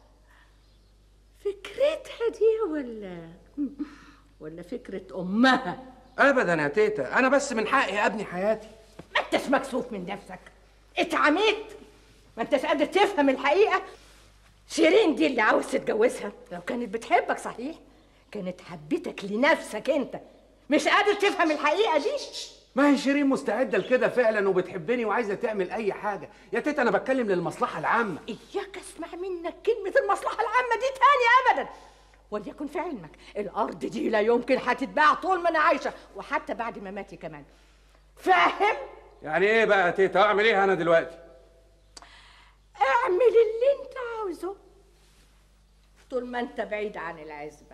فكرتها دي ولا فكرة أمها؟ أبدا يا تيتا، أنا بس من حقي أبني حياتي. ما أنتش مكسوف من نفسك؟ اتعميت؟ ما أنتش قادر تفهم الحقيقة؟ شيرين دي اللي عاوز تتجوزها لو كانت بتحبك صحيح كانت حبتك لنفسك أنت. مش قادر تفهم الحقيقة دي؟ ما هي شيرين مستعدة لكده فعلا وبتحبني وعايزة تعمل أي حاجة. يا تيتا أنا بتكلم للمصلحة العامة. إياك أسمع منك كلمة المصلحة العامة دي تاني أبدا. وليكن في علمك الأرض دي لا يمكن هتتباع طول ما أنا عايشة وحتى بعد ما ماتي كمان. فاهم؟ يعني إيه بقى يا تيتا؟ أعمل إيه أنا دلوقتي؟ اعمل اللي أنت عاوزه طول ما أنت بعيد عن العزبة.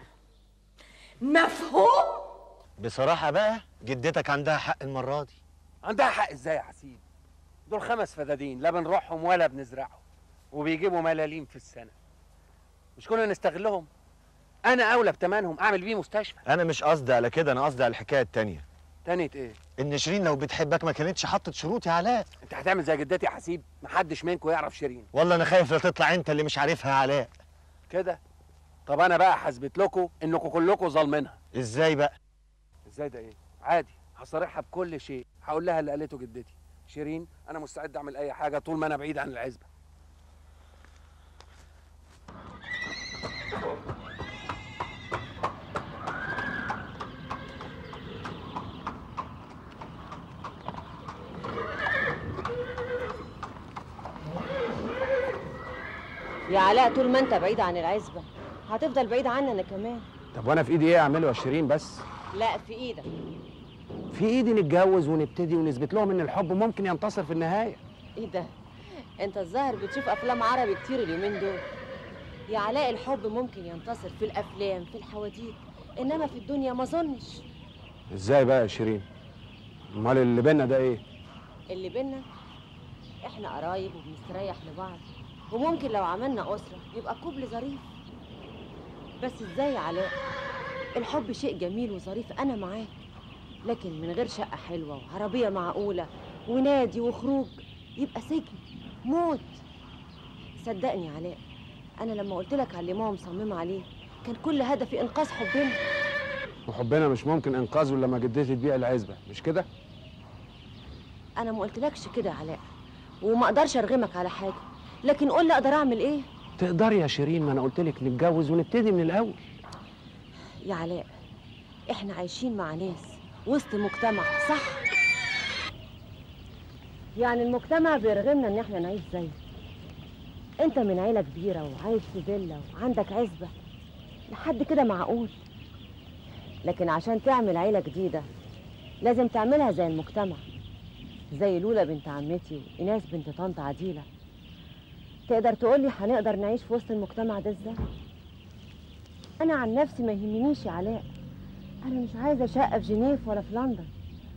مفهوم؟ بصراحة بقى جدتك عندها حق المرة دي. عندها حق ازاي يا حسين؟ دول 5 فدادين لا بنروحهم ولا بنزرعهم وبيجيبوا ملاليم في السنة. مش كنا نستغلهم؟ أنا أولى بتمنهم أعمل بيه مستشفى. أنا مش قصدي على كده، أنا قصدي على الحكاية التانية. تانية إيه؟ إن شيرين لو بتحبك ما كانتش حطت شروط يا علاء. أنت هتعمل زي جدتي يا حسيب؟ محدش منكم يعرف شيرين. والله أنا خايف لا تطلع أنت اللي مش عارفها يا علاء. كده؟ طب أنا بقى هثبت لكم إنكم كلكم ظالمينها. إزاي بقى؟ ازاي ده ايه؟ عادي، هصارحها بكل شيء، هقول لها اللي قالته جدتي. شيرين انا مستعد اعمل اي حاجه طول ما انا بعيد عن العزبه. يا علاء طول ما انت بعيد عن العزبة هتفضل بعيد عني انا كمان. طب وانا في ايدي ايه اعمله يا شيرين بس؟ لا في ايدك. في ايدي نتجوز ونبتدي ونثبت لهم ان الحب ممكن ينتصر في النهايه. ايه ده؟ انت الظاهر بتشوف افلام عربي كتير اليومين دول. يا علاء الحب ممكن ينتصر في الافلام في الحواديت، انما في الدنيا ما اظنش. ازاي بقى يا شيرين؟ امال اللي بينا ده ايه؟ اللي بينا احنا قرايب وبنستريح لبعض، وممكن لو عملنا اسره يبقى كوبل ظريف. بس ازاي يا علاء؟ الحب شيء جميل وظريف، انا معاك، لكن من غير شقه حلوه وعربيه معقوله ونادي وخروج يبقى سجن موت. صدقني يا علاء، انا لما قلت لك على اللي ماما مصممه عليه كان كل هدفي انقاذ حبنا. وحبنا مش ممكن انقاذه لما جدتي تبيع العزبه، مش كده؟ انا ما قلتلكش كده يا علاء، وما اقدرش ارغمك على حاجه، لكن قول لي اقدر اعمل ايه؟ تقدري يا شيرين، ما انا قلت لك نتجوز ونبتدي من الاول. يا علاء احنا عايشين مع ناس وسط مجتمع، صح؟ يعني المجتمع بيرغمنا ان احنا نعيش زيه. انت من عيله كبيره وعايش في فيلا وعندك عزبه، لحد كده معقول، لكن عشان تعمل عيله جديده لازم تعملها زي المجتمع، زي لولا بنت عمتي وإناس بنت طنط عديله. تقدر تقولي هنقدر نعيش في وسط المجتمع ده ازاي؟ انا عن نفسي ما يهمنيش يا علاء، انا مش عايزه شقه في جنيف ولا في لندن.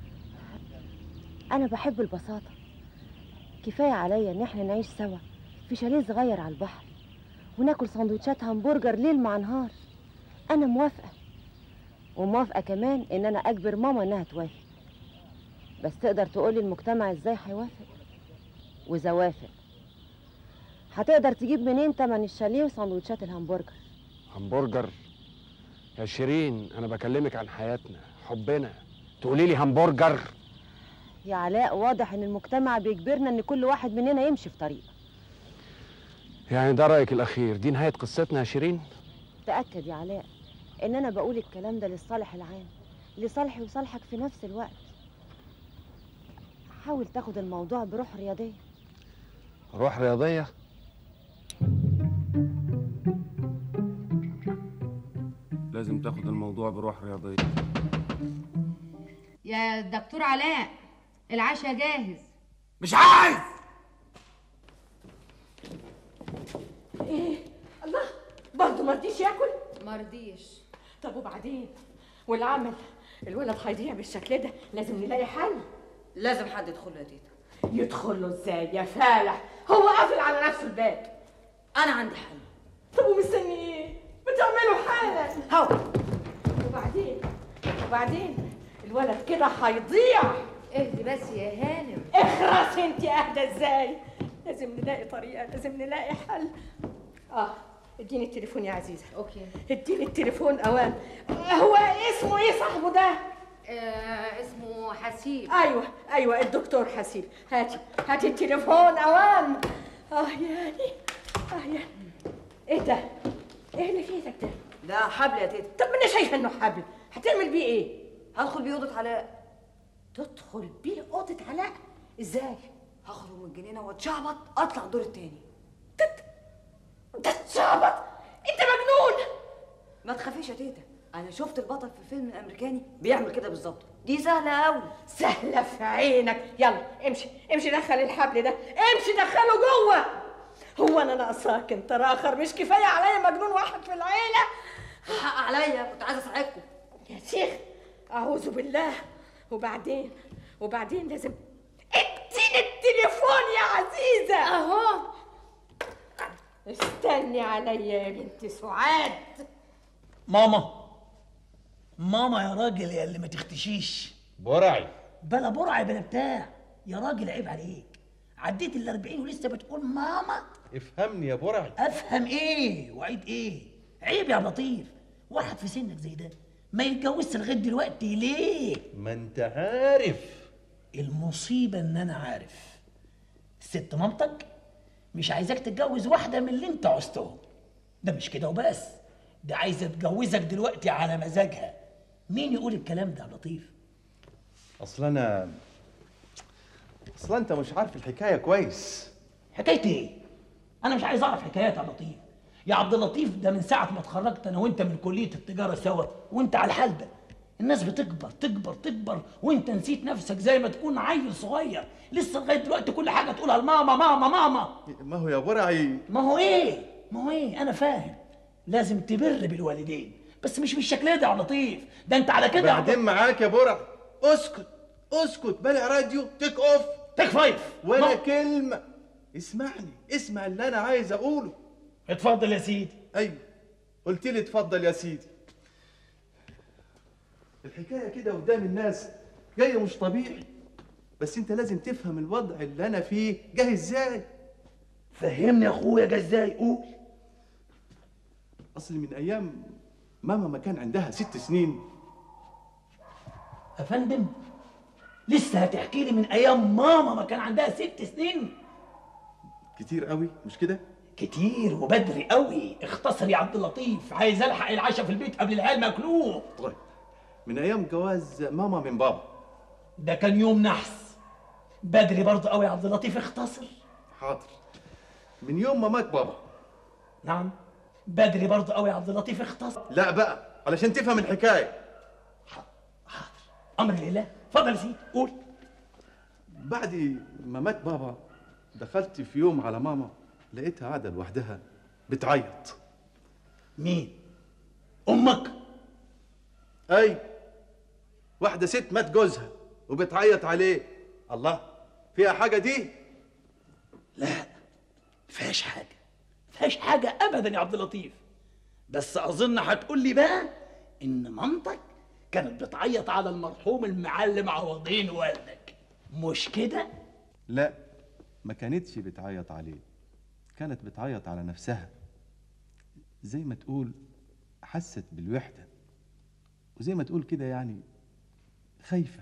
انا بحب البساطه، كفايه عليا ان احنا نعيش سوا في شاليه صغير على البحر وناكل سندوتشات همبرجر ليل مع نهار. انا موافقه، وموافقه كمان ان انا اجبر ماما انها توافق. بس تقدر تقولي المجتمع ازاي هيوافق؟ واذا وافق هتقدر تجيب منين تمن الشاليه وسندوتشات الهمبرجر؟ همبرجر؟ يا شيرين انا بكلمك عن حياتنا، حبنا، تقولي لي همبرجر؟ يا علاء واضح ان المجتمع بيجبرنا ان كل واحد مننا يمشي في طريقه. يعني ده رايك الاخير؟ دي نهايه قصتنا يا شيرين؟ تاكد يا علاء ان انا بقول الكلام ده للصالح العام، لصالحي وصالحك في نفس الوقت. حاول تاخد الموضوع بروح رياضيه. روح رياضيه؟ لازم تاخد الموضوع بروح رياضيه. يا دكتور علاء العشاء جاهز. مش عايز. ايه الله، برضه ما رضيش ياكل؟ ما رضيش. طب وبعدين؟ والعمل الولد هيضيع بالشكل ده، لازم نلاقي حل. لازم حد يدخل له يا تيتا. يدخل له ازاي يا فالح؟ هو قافل على نفسه الباب. انا عندي حل. طب ومستني ايه؟ بتعمله حالا. هو وبعدين الولد كده هيضيع. اهدي بس يا هانم. اخرس انت، اهدى ازاي؟ لازم نلاقي طريقه، لازم نلاقي حل. اديني التليفون يا عزيزه. اوكي اديني التليفون اوان. هو اسمه ايه صاحبه ده؟ اسمه حسيب. ايوه الدكتور حسيب. هاتي التليفون اوان. يعني ايه ده؟ ايه اللي في ايدك ده؟ ده حبل يا تيتا. طب انا شايفه انه حبل، هتعمل بيه ايه؟ هدخل بيه اوضه علاء. تدخل بيه اوضه علاء؟ ازاي؟ هخرج من الجنينه واتشعبط اطلع الدور التاني. تتشعبط؟ انت مجنون. ما تخافيش يا تيتا، انا شفت البطل في الفيلم الامريكاني بيعمل كده بالظبط. دي سهله قوي. سهله في عينك. يلا امشي دخل الحبل ده، امشي دخله جوه. هو انا ناقصاك انت راخر؟ مش كفايه عليا مجنون واحد في العيله؟ الحق عليا، كنت عايزه اساعدكم يا شيخ. اعوذ بالله. وبعدين لازم اديني التليفون يا عزيزه. اهو. استني عليا يا بنت سعاد. ماما يا راجل يا اللي ما تختشيش. برعي بلا برعي بلا بتاع يا راجل، عيب عليك. عديت ال40 ولسه بتقول ماما. افهمني يا برعي. افهم ايه وعيد ايه؟ عيب يا لطيف، واحد في سنك زي ده ما يتجوزش لغايه دلوقتي ليه؟ ما انت عارف. المصيبه ان انا عارف. الست مامتك مش عايزاك تتجوز واحده من اللي انت عوزتهم. ده مش كده وبس، ده عايزه تجوزك دلوقتي على مزاجها. مين يقول الكلام ده يا لطيف؟ اصل انت مش عارف الحكايه كويس. حكايه ايه؟ انا مش عايز اعرف حكايات يا لطيف. يا عبد اللطيف، ده من ساعه ما اتخرجت انا وانت من كليه التجاره سوا وانت على الحال ده. الناس بتكبر تكبر تكبر وانت نسيت نفسك زي ما تكون عيل صغير لسه لغايه دلوقتي كل حاجه تقولها لماما ماما ماما. ما هو يا برعي. ما هو ايه انا فاهم. لازم تبر بالوالدين بس مش بالشكل ده يا لطيف. ده انت على كده بعدين معاك يا برع. اسكت بلع راديو. تيك اوف تيك فايف ولا كلمه. اسمعني، اسمع اللي انا عايز اقوله. اتفضل يا سيدي. ايوه قلت لي اتفضل يا سيدي. الحكايه كده قدام الناس جايه مش طبيعي، بس انت لازم تفهم الوضع اللي انا فيه جاي ازاي. فهمني يا اخويا جاي ازاي، قول. اصل من ايام ماما ما كان عندها 6 سنين. يا فندم لسه هتحكي لي من ايام ماما ما كان عندها 6 سنين؟ كتير قوي مش كده؟ كتير وبدري قوي. اختصر يا عبد اللطيف، عايز الحق العشاء في البيت قبل العيال ما ياكلوه. طيب من ايام جواز ماما من بابا. ده كان يوم نحس. بدري برضه قوي يا عبد اللطيف، اختصر. حاضر. من يوم ما مات بابا. نعم بدري برضه قوي يا عبد اللطيف، اختصر. لا بقى علشان تفهم الحكايه. حاضر امر لله. اتفضل يا سيدي قول. بعد ما مات بابا دخلت في يوم على ماما، لقيتها قاعده لوحدها بتعيط. مين؟ امك؟ اي واحده ست مات جوزها وبتعيط عليه. الله، فيها حاجه دي؟ لا فيهاش حاجه، فيهاش حاجه ابدا يا عبد اللطيف. بس اظن هتقول لي بقى ان مامتك كانت بتعيط على المرحوم المعلم عوضين والدك، مش كده؟ لا ما كانتش بتعيط عليه، كانت بتعيط على نفسها. زي ما تقول حست بالوحده، وزي ما تقول كده يعني خايفه.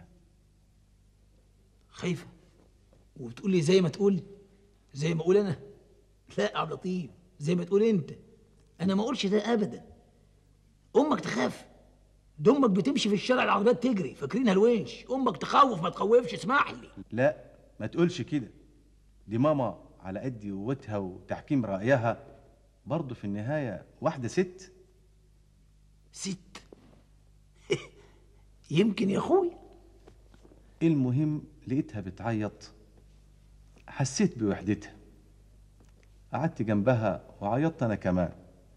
خايفه؟ وبتقول لي زي ما تقول؟ زي ما اقول انا؟ لا يا عبد اللطيف، زي ما تقول انت. انا ما اقولش ده ابدا. امك تخاف؟ ده امك بتمشي في الشارع العربيات تجري فاكرينها الونش. امك تخوف ما تخوفش، اسمح لي. لا ما تقولش كده، دي ماما على قد قوتها وتحكيم رايها برضه في النهايه واحده ست. ست؟ يمكن يا اخويا. المهم لقيتها بتعيط، حسيت بوحدتها، قعدت جنبها وعيطت انا كمان.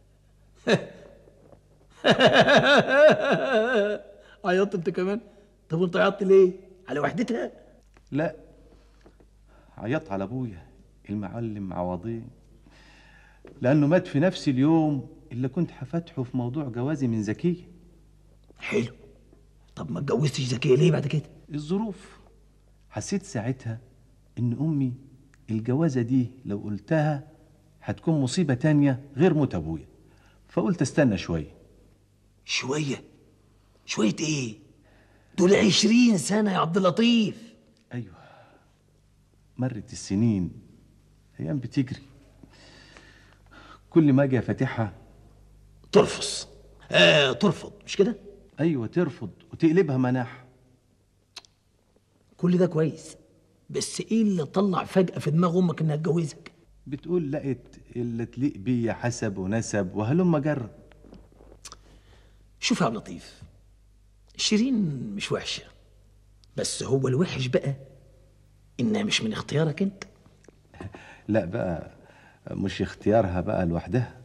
عيطت انت كمان؟ طب وانت عيطت ليه؟ على وحدتها؟ لا عيطت على ابويا المعلم عوضين، لانه مات في نفس اليوم اللي كنت هفتحه في موضوع جوازي من زكيه. حلو. طب ما اتجوزتش زكيه ليه بعد كده؟ الظروف. حسيت ساعتها ان امي الجوازه دي لو قلتها هتكون مصيبه تانية غير موت ابويا، فقلت استنى شويه. شويه؟ شويه ايه؟ دول 20 سنه يا عبد اللطيف. ايوه مرت السنين، ايام بتجري، كل ما اجي فاتحها ترفض. ترفض مش كده؟ ايوه ترفض وتقلبها مناح. كل ده كويس، بس ايه اللي طلع فجأة في دماغ امك انها تجوزك؟ بتقول لقيت اللي تليق بيا حسب ونسب وهلم جرب. شوف يا عبد اللطيف، شيرين مش وحشة، بس هو الوحش بقى انها مش من اختيارك انت. لا بقى مش اختيارها بقى لوحدها.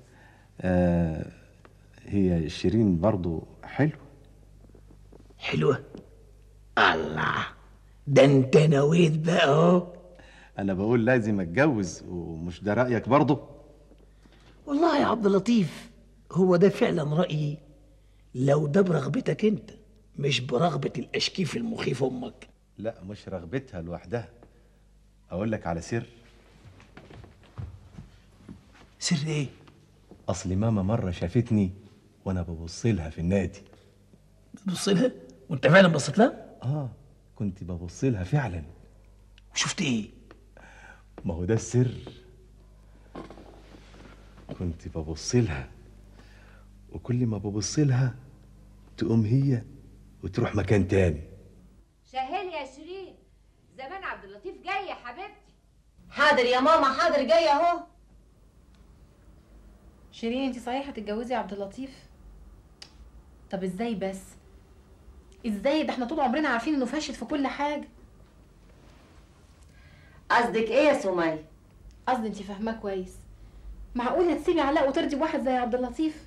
هي شيرين برضو حلوة. حلوة؟ الله، ده انت نويت بقى اهو. انا بقول لازم اتجوز، ومش ده رأيك برضو؟ والله يا عبد اللطيف هو ده فعلا رأيي، لو ده برغبتك انت مش برغبة الاشكيف المخيف امك. لا مش رغبتها لوحدها. اقول لك على سر. سر ايه؟ اصل ماما مرة شافتني وانا ببص لها في النادي. بتبص لها؟ وانت فعلا بصيت لها؟ كنت ببص لها فعلا. وشفت ايه؟ ما هو ده السر. كنت ببص لها، وكل ما ببص لها تقوم هي وتروح مكان تاني. شهال يا شيرين، زمان عبد اللطيف جاي يا حبيبتي. حاضر يا ماما، حاضر جايه اهو. شيرين انت صحيح هتتجوزي عبد اللطيف؟ طب ازاي بس؟ ازاي؟ ده احنا طول عمرنا عارفين انه فاشل في كل حاجه. قصدك ايه يا سمية؟ قصدي انت فاهماه كويس. معقول هتسيبي علاء وترضي بواحد زي عبد اللطيف؟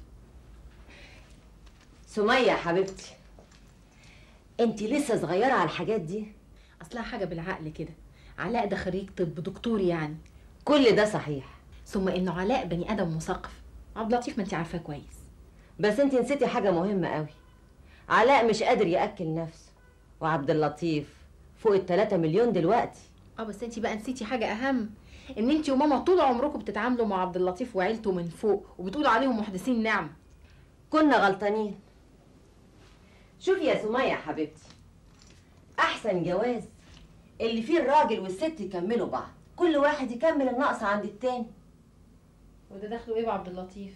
سمية يا حبيبتي، انت لسه صغيره على الحاجات دي. اصلها حاجه بالعقل كده. علاء ده خريج طب، دكتور يعني. كل ده صحيح، ثم انه علاء بني ادم مثقف. عبد اللطيف ما انت عارفاه كويس. بس انت نسيتي حاجه مهمه قوي. علاء مش قادر ياكل نفسه، وعبد اللطيف فوق ال3 مليون دلوقتي. بس انت بقى نسيتي حاجه اهم، ان انت وماما طول عمركم بتتعاملوا مع عبد اللطيف وعيلته من فوق وبتقولوا عليهم محدثين نعم. كنا غلطانين. شوفي يا سمية يا حبيبتي، احسن جواز اللي فيه الراجل والست يكملوا بعض، كل واحد يكمل النقص عند التاني. وده دخله ايه بعبد اللطيف؟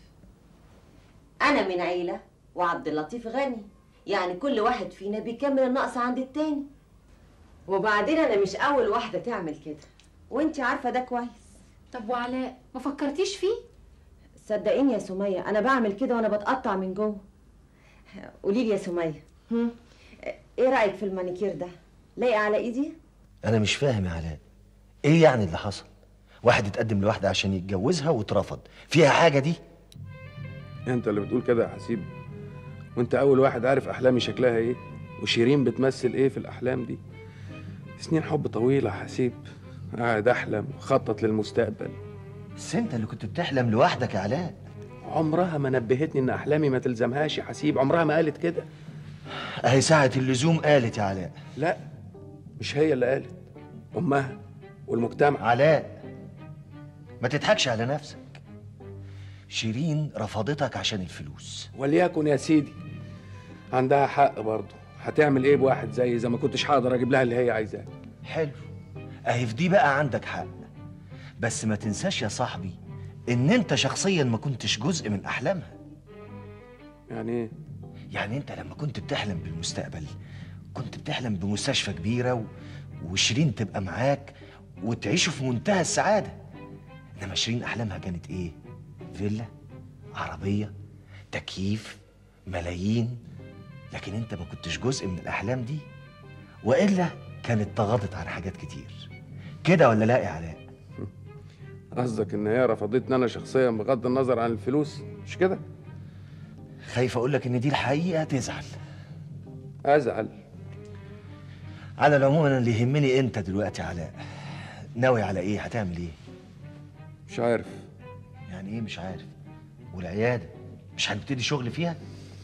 انا من عيله وعبد اللطيف غني، يعني كل واحد فينا بيكمل النقص عند التاني. وبعدين انا مش اول واحده تعمل كده، وانت عارفه ده كويس. طب وعلاء ما فكرتيش فيه؟ صدقيني يا سمية انا بعمل كده وانا بتقطع من جوه. قولي لي يا سمية، ايه رايك في المانيكير ده؟ لايق على ايدي؟ انا مش فاهم يا علاء، ايه يعني اللي حصل؟ واحد اتقدم لواحده عشان يتجوزها واترفض، فيها حاجه دي؟ انت اللي بتقول كده يا حسيب، وانت اول واحد عارف احلامي شكلها ايه، وشيرين بتمثل ايه في الاحلام دي. سنين حب طويله يا حسيب، قاعد احلم وخطط للمستقبل. بس انت اللي كنت بتحلم لوحدك يا علاء. عمرها ما نبهتني ان احلامي ما تلزمهاش يا حسيب، عمرها ما قالت كده. اهي ساعه اللزوم قالت يا علاء. لا مش هي اللي قالت، امها والمجتمع. علاء ما تضحكش على نفسك، شيرين رفضتك عشان الفلوس. وليكن يا سيدي، عندها حق برضه، هتعمل ايه بواحد زي اذا ما كنتش هقدر اجيب لها اللي هي عايزاه. حلو، اهي في دي بقى عندك حق، بس ما تنساش يا صاحبي ان انت شخصيا ما كنتش جزء من احلامها. يعني ايه؟ يعني انت لما كنت بتحلم بالمستقبل كنت بتحلم بمستشفى كبيره وشيرين تبقى معاك وتعيشوا في منتهى السعاده. انما شيرين احلامها كانت ايه؟ فيلا، عربيه، تكييف، ملايين. لكن انت ما كنتش جزء من الاحلام دي، والا كانت تغاضت عن حاجات كتير. كده ولا لا يا علاء؟ قصدك ان هي رفضتني انا شخصيا بغض النظر عن الفلوس، مش كده؟ خايف اقول لك ان دي الحقيقه تزعل. ازعل؟ على العموم انا اللي يهمني انت دلوقتي يا علاء، ناوي على ايه؟ هتعمل ايه؟ مش عارف. يعني ايه مش عارف؟ والعياده مش هنبتدي شغل فيها؟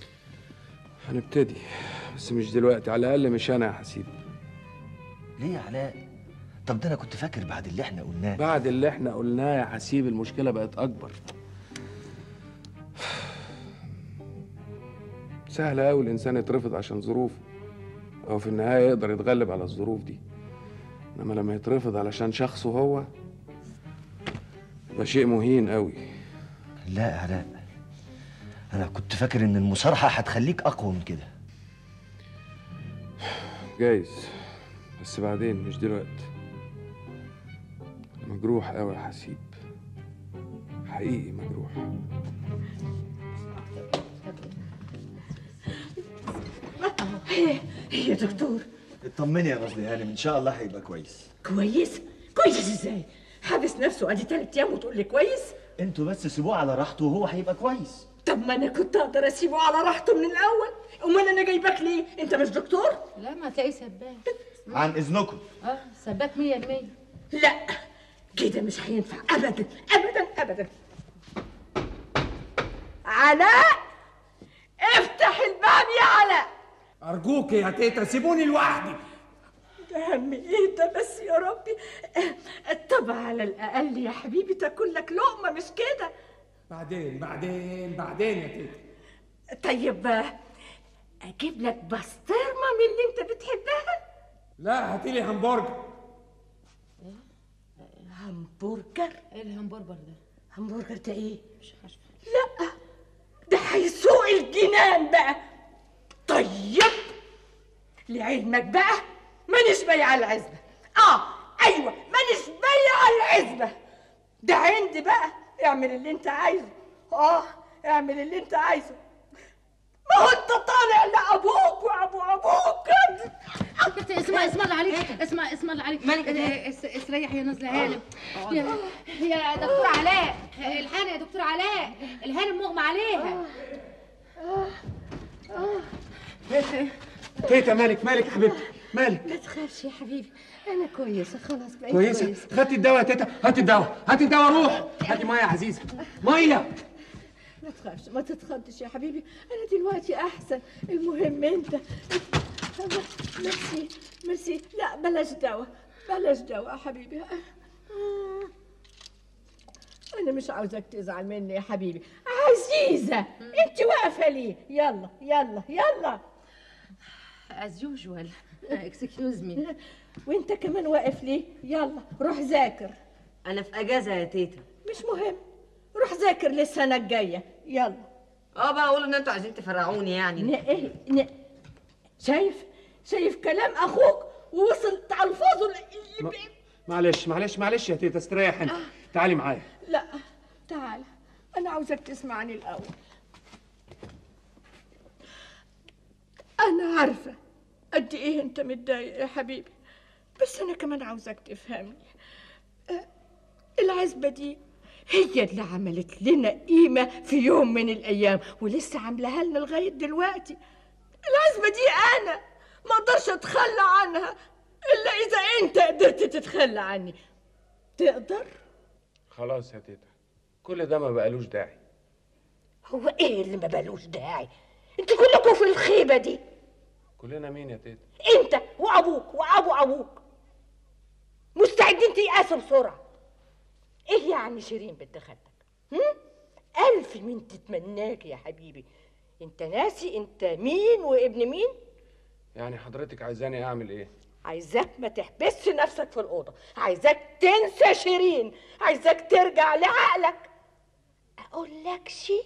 هنبتدي بس مش دلوقتي، على الاقل مش انا يا حسيب. ليه يا علاء؟ طب ده انا كنت فاكر بعد اللي احنا قلناه. بعد اللي احنا قلناه يا حسيب المشكله بقت اكبر. سهل قوي الانسان يترفض عشان ظروفه، او في النهايه يقدر يتغلب على الظروف دي، انما لما يترفض علشان شخصه هو ده شيء مهين قوي. لا يا علاء، انا كنت فاكر ان المصارحه هتخليك اقوى من كده. جايز، بس بعدين مش دلوقتي. أنا مجروح قوي يا حسيب، حقيقي مجروح. يا دكتور اطمني يا غزل هانم، ان شاء الله هيبقى كويس. كويس؟ كويس ازاي؟ حابس نفسه ادي 3 ايام وتقول لي كويس؟ انتوا بس سيبوه على راحته وهو هيبقى كويس. طب ما انا كنت اقدر اسيبه على راحته من الاول، امال انا جايباك ليه؟ انت مش دكتور؟ لا ما تلاقي سباك. عن اذنكم. سباك 100%. لا كده مش هينفع ابدا ابدا ابدا. علاء افتح الباب يا علاء. ارجوك يا تيتا سيبوني لوحدي. ده هم ايه ده بس يا ربي؟ طب على الاقل يا حبيبي تاكل لك لقمه مش كده؟ بعدين يا تيتا. طيب اجيب لك بسطرمه من اللي انت بتحبها؟ لا هاتي لي همبرجر. همبرجر؟ ايه الهمبرجر ده؟ همبرجر ده ايه؟ مش عارفه. لا ده هيسوق الجنان بقى. طيب لعلمك بقى مانيش بايعه العزبه. ايوه مانيش بايعه العزبه. ده عندي بقى، اعمل اللي انت عايزه. اعمل اللي انت عايزه. ما هو انت طالع لابوك وابو ابوك. اسمع الله عليك، اسمع الله عليك. مالك استريح يا نازله هانم. يا دكتور علاء، الحقني يا دكتور علاء، الهانم مغمى عليها. تيتا مالك يا حبيبتي؟ مالك؟ ما تخافش يا حبيبي، انا كويسه خلاص بقيت كويسه. خدتي الدواء يا تيتا؟ هاتي الدواء روح. هاتي ميه يا عزيزه، ميه. ما تخافش ما تتخضش يا حبيبي، انا دلوقتي احسن. المهم انت. ميرسي ميرسي. لا بلاش دواء بلاش دواء يا حبيبي. انا مش عاوزك تزعل مني يا حبيبي. عزيزه انت واقفه ليه؟ يلا يلا يلا. as usual. excuse me. وانت كمان واقف ليه؟ يلا روح ذاكر. انا في اجازه يا تيتا. مش مهم، روح ذاكر للسنه الجايه. يلا. بقى اقول ان انتوا عايزين تفرعوني يعني. ايه شايف كلام اخوك ووصل تلفظه معلش يا تيتا، استريح انت. تعالي معايا. لا تعال، انا عاوزك تسمعني الاول. انا عارفه قد ايه انت متضايق يا حبيبي، بس انا كمان عاوزك تفهمني. العزبه دي هي اللي عملت لنا قيمه في يوم من الايام، ولسه عاملاها لنا لغايه دلوقتي. العزبه دي انا ما اقدرش اتخلى عنها الا اذا انت قدرت تتخلى عني. تقدر؟ خلاص يا تيتا، كل ده ما بقالوش داعي. هو ايه اللي ما بقالوش داعي؟ انتوا كلكم في الخيبه دي. كلنا مين يا تيتا؟ انت وابوك وابو ابوك مستعدين تيأسوا بسرعه. ايه يعني شيرين بنت خالتك؟ ألف من تتمناك يا حبيبي. انت ناسي انت مين وابن مين؟ يعني حضرتك عايزاني اعمل ايه؟ عايزاك ما تحبسش نفسك في الأوضة، عايزاك تنسى شيرين، عايزاك ترجع لعقلك. أقول لك شي؟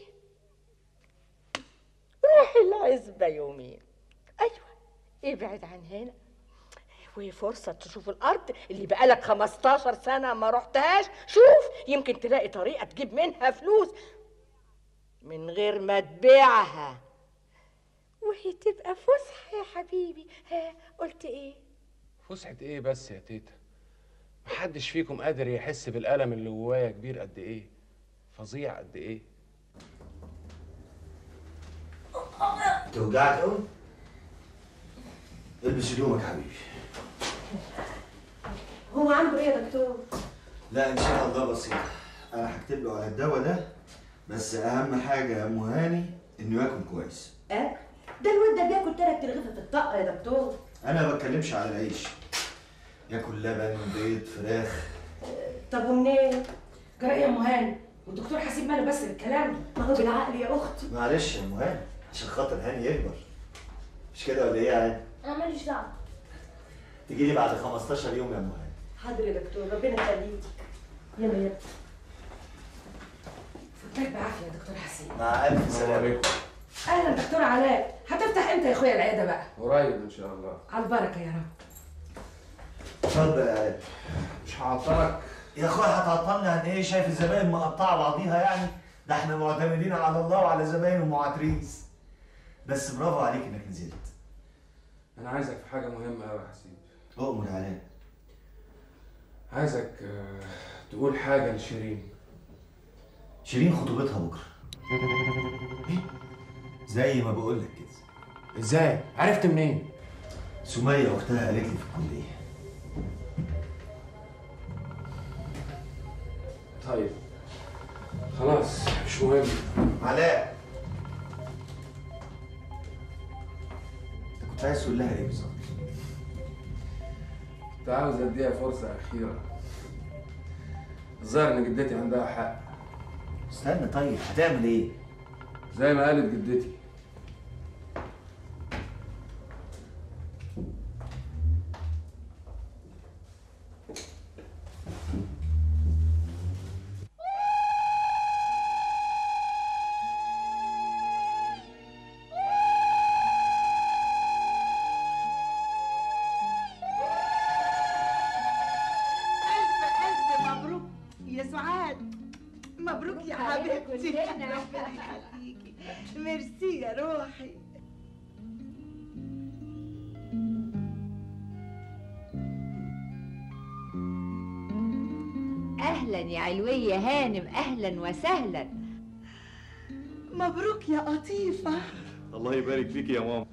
روح العزبة يومين، أيوة ابعد عن هنا، وهي فرصة تشوف الأرض اللي بقالك 15 سنة ما رحتهاش. شوف يمكن تلاقي طريقة تجيب منها فلوس من غير ما تبيعها، وهي تبقى فسحة يا حبيبي. ها قلت إيه؟ فسحة ايه بس يا تيتا؟ محدش فيكم قادر يحس بالألم اللي جوايا كبير قد ايه، فظيع قد ايه. توجعك قوي؟ البس هدومك حبيبي. هو عنده ايه يا دكتور؟ لا ان شاء الله بسيط. انا هكتب له على الدواء ده، بس اهم حاجه يا ام هاني انه ياكل كويس. ده الواد ده بياكل 3 رغيفة في الطاقة يا دكتور. انا ما بتكلمش على العيش، ياكل لبن بيض فراخ. طب ومنين؟ جرى ايه يا ام هاني؟ والدكتور حسيب ماله بس بالكلام ده؟ ما هو بالعقل يا اختي. معلش يا ام هاني عشان خاطر هاني يكبر، مش كده ولا ايه يا هاني؟ انا ماليش دعوة. تجي لي بعد 15 يوم يا ام هاني. حاضر يا دكتور، ربنا يخليك. يلا يلا. فوتك بعافية يا دكتور حسين. مع الف سلامه. اهلا دكتور علاء، هتفتح امتى يا اخويا العياده بقى؟ قريب ان شاء الله. على البركه يا رب. اتفضل يا علاء. مش هعطلك يا اخويا. هتعطلنا عن ايه؟ شايف الزباين مقطعه بعضيها يعني؟ ده احنا معتمدين على الله وعلى زباين ومعاتريس. بس برافو عليك انك نزلت. انا عايزك في حاجه مهمه قوي يا حسين. اؤمر يا علاء. عايزك تقول حاجه لشيرين. شيرين خطوبتها بكره. ايه؟ زي ما بقول لك كده. ازاي؟ عرفت منين؟ سمية اختها قالت لي في الكليه. طيب خلاص مش مهم. علاء، انت كنت عايز تقول لها ايه بالظبط؟ كنت عاوز اديها فرصه اخيره. الظاهر ان جدتي عندها حق. استنى طيب، هتعمل ايه؟ زي ما قالت جدتي. مبروك يا حبيبتي. ربنا يخليكي. ميرسي يا روحي. اهلا يا علوية هانم، اهلا وسهلا. مبروك يا قطيفة. الله يبارك فيكي يا ماما.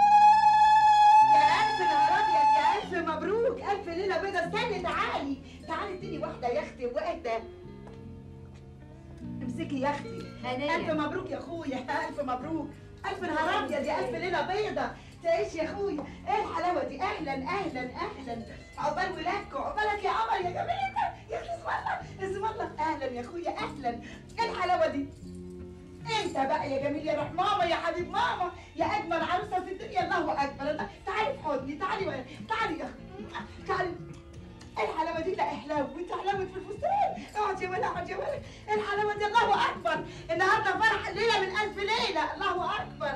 يا ألف نهار أبيض، يا ألف مبروك، ألف ليلة بيضة. استني تعالي اديني واحدة يا أختي، واحدة. امسكي يمسكي يا اختي. هنية. الف مبروك يا اخويا، الف مبروك، الف نهار ابيض يا الف ليله بيضه. تعيش يا اخويا. ايه الحلاوه دي؟ اهلا اهلا اهلا، عقبال ولادكم، عقبالك يا قمر يا جميل انت يا اخي. اسم الله اسم الله. اهلا يا اخويا اهلا. ايه الحلاوه دي؟ انت بقى يا جميل يا روح ماما يا حبيب ماما يا اجمل عروسه في الدنيا. الله اكبر. تعالي في حضني، تعالي تعالي يا اختي تعالي. ايه الحلاوه دي؟ لا احلاوه وانت حلاوه في الفستان. اقعد يا ولد اقعد يا ولد. ايه الحلاوه دي؟ الله اكبر. النهارده فرح ليله من الف ليله. الله اكبر.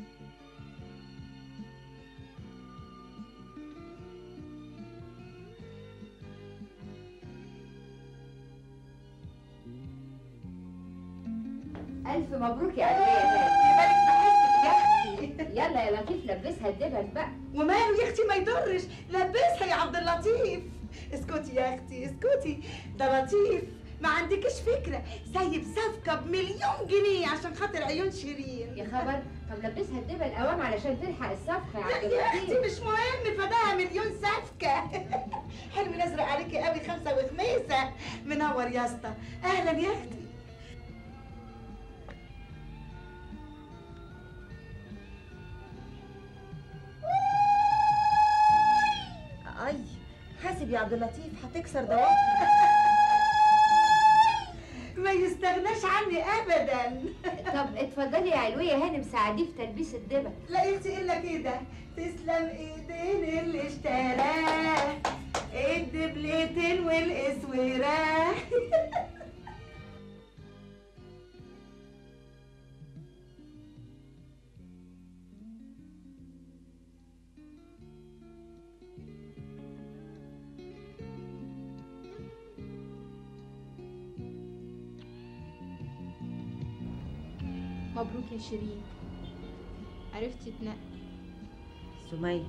ألف مبروك يا علوية يا هاني. يبارك في حسك يا اختي. يلا يا لطيف لبسها الدبل بقى. وماله يا اختي ما يضرش، لبسها يا عبد اللطيف. اسكتي يا اختي اسكتي، ده لطيف ما عندكش فكره، سايب صفقه ب1,000,000 جنيه عشان خاطر عيون شيرين. يا خبر، طب لبسها الدبل قوام علشان تلحق الصفقه يا عبد يا اللطيف. اختي مش مهم، فداها 1,000,000 صفقه. حلو الازرق عليكي قوي، 5 وخميسه. منور يا اسطى. اهلا يا اختي. اي حاسب يا عبد اللطيف هتكسر ضوافري. ما يستغناش عني ابدا. طب اتفضلي يا علوية هانم ساعديه في تلبيس الدبل. لا يا اختي الا كده. تسلم ايدين اللي اشتراه الدبلتين والاسوره. مبروك يا شيرين، عرفتي تنقي. سمية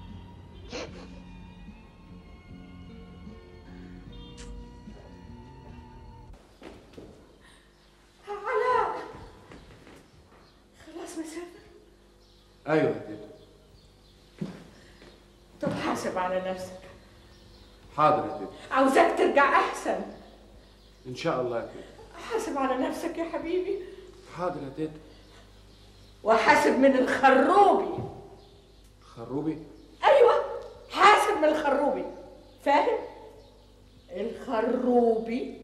علاء خلاص مسافر. ايوه يا تيتا. طب حاسب على نفسك، حاضر يا تيتا. عاوزاك ترجع احسن. ان شاء الله يا تيتا. حاسب على نفسك يا حبيبي. حاضر يا تيتا. وحاسب من الخروبي. خروبي؟ ايوه حاسب من الخروبي، فاهم؟ الخروبي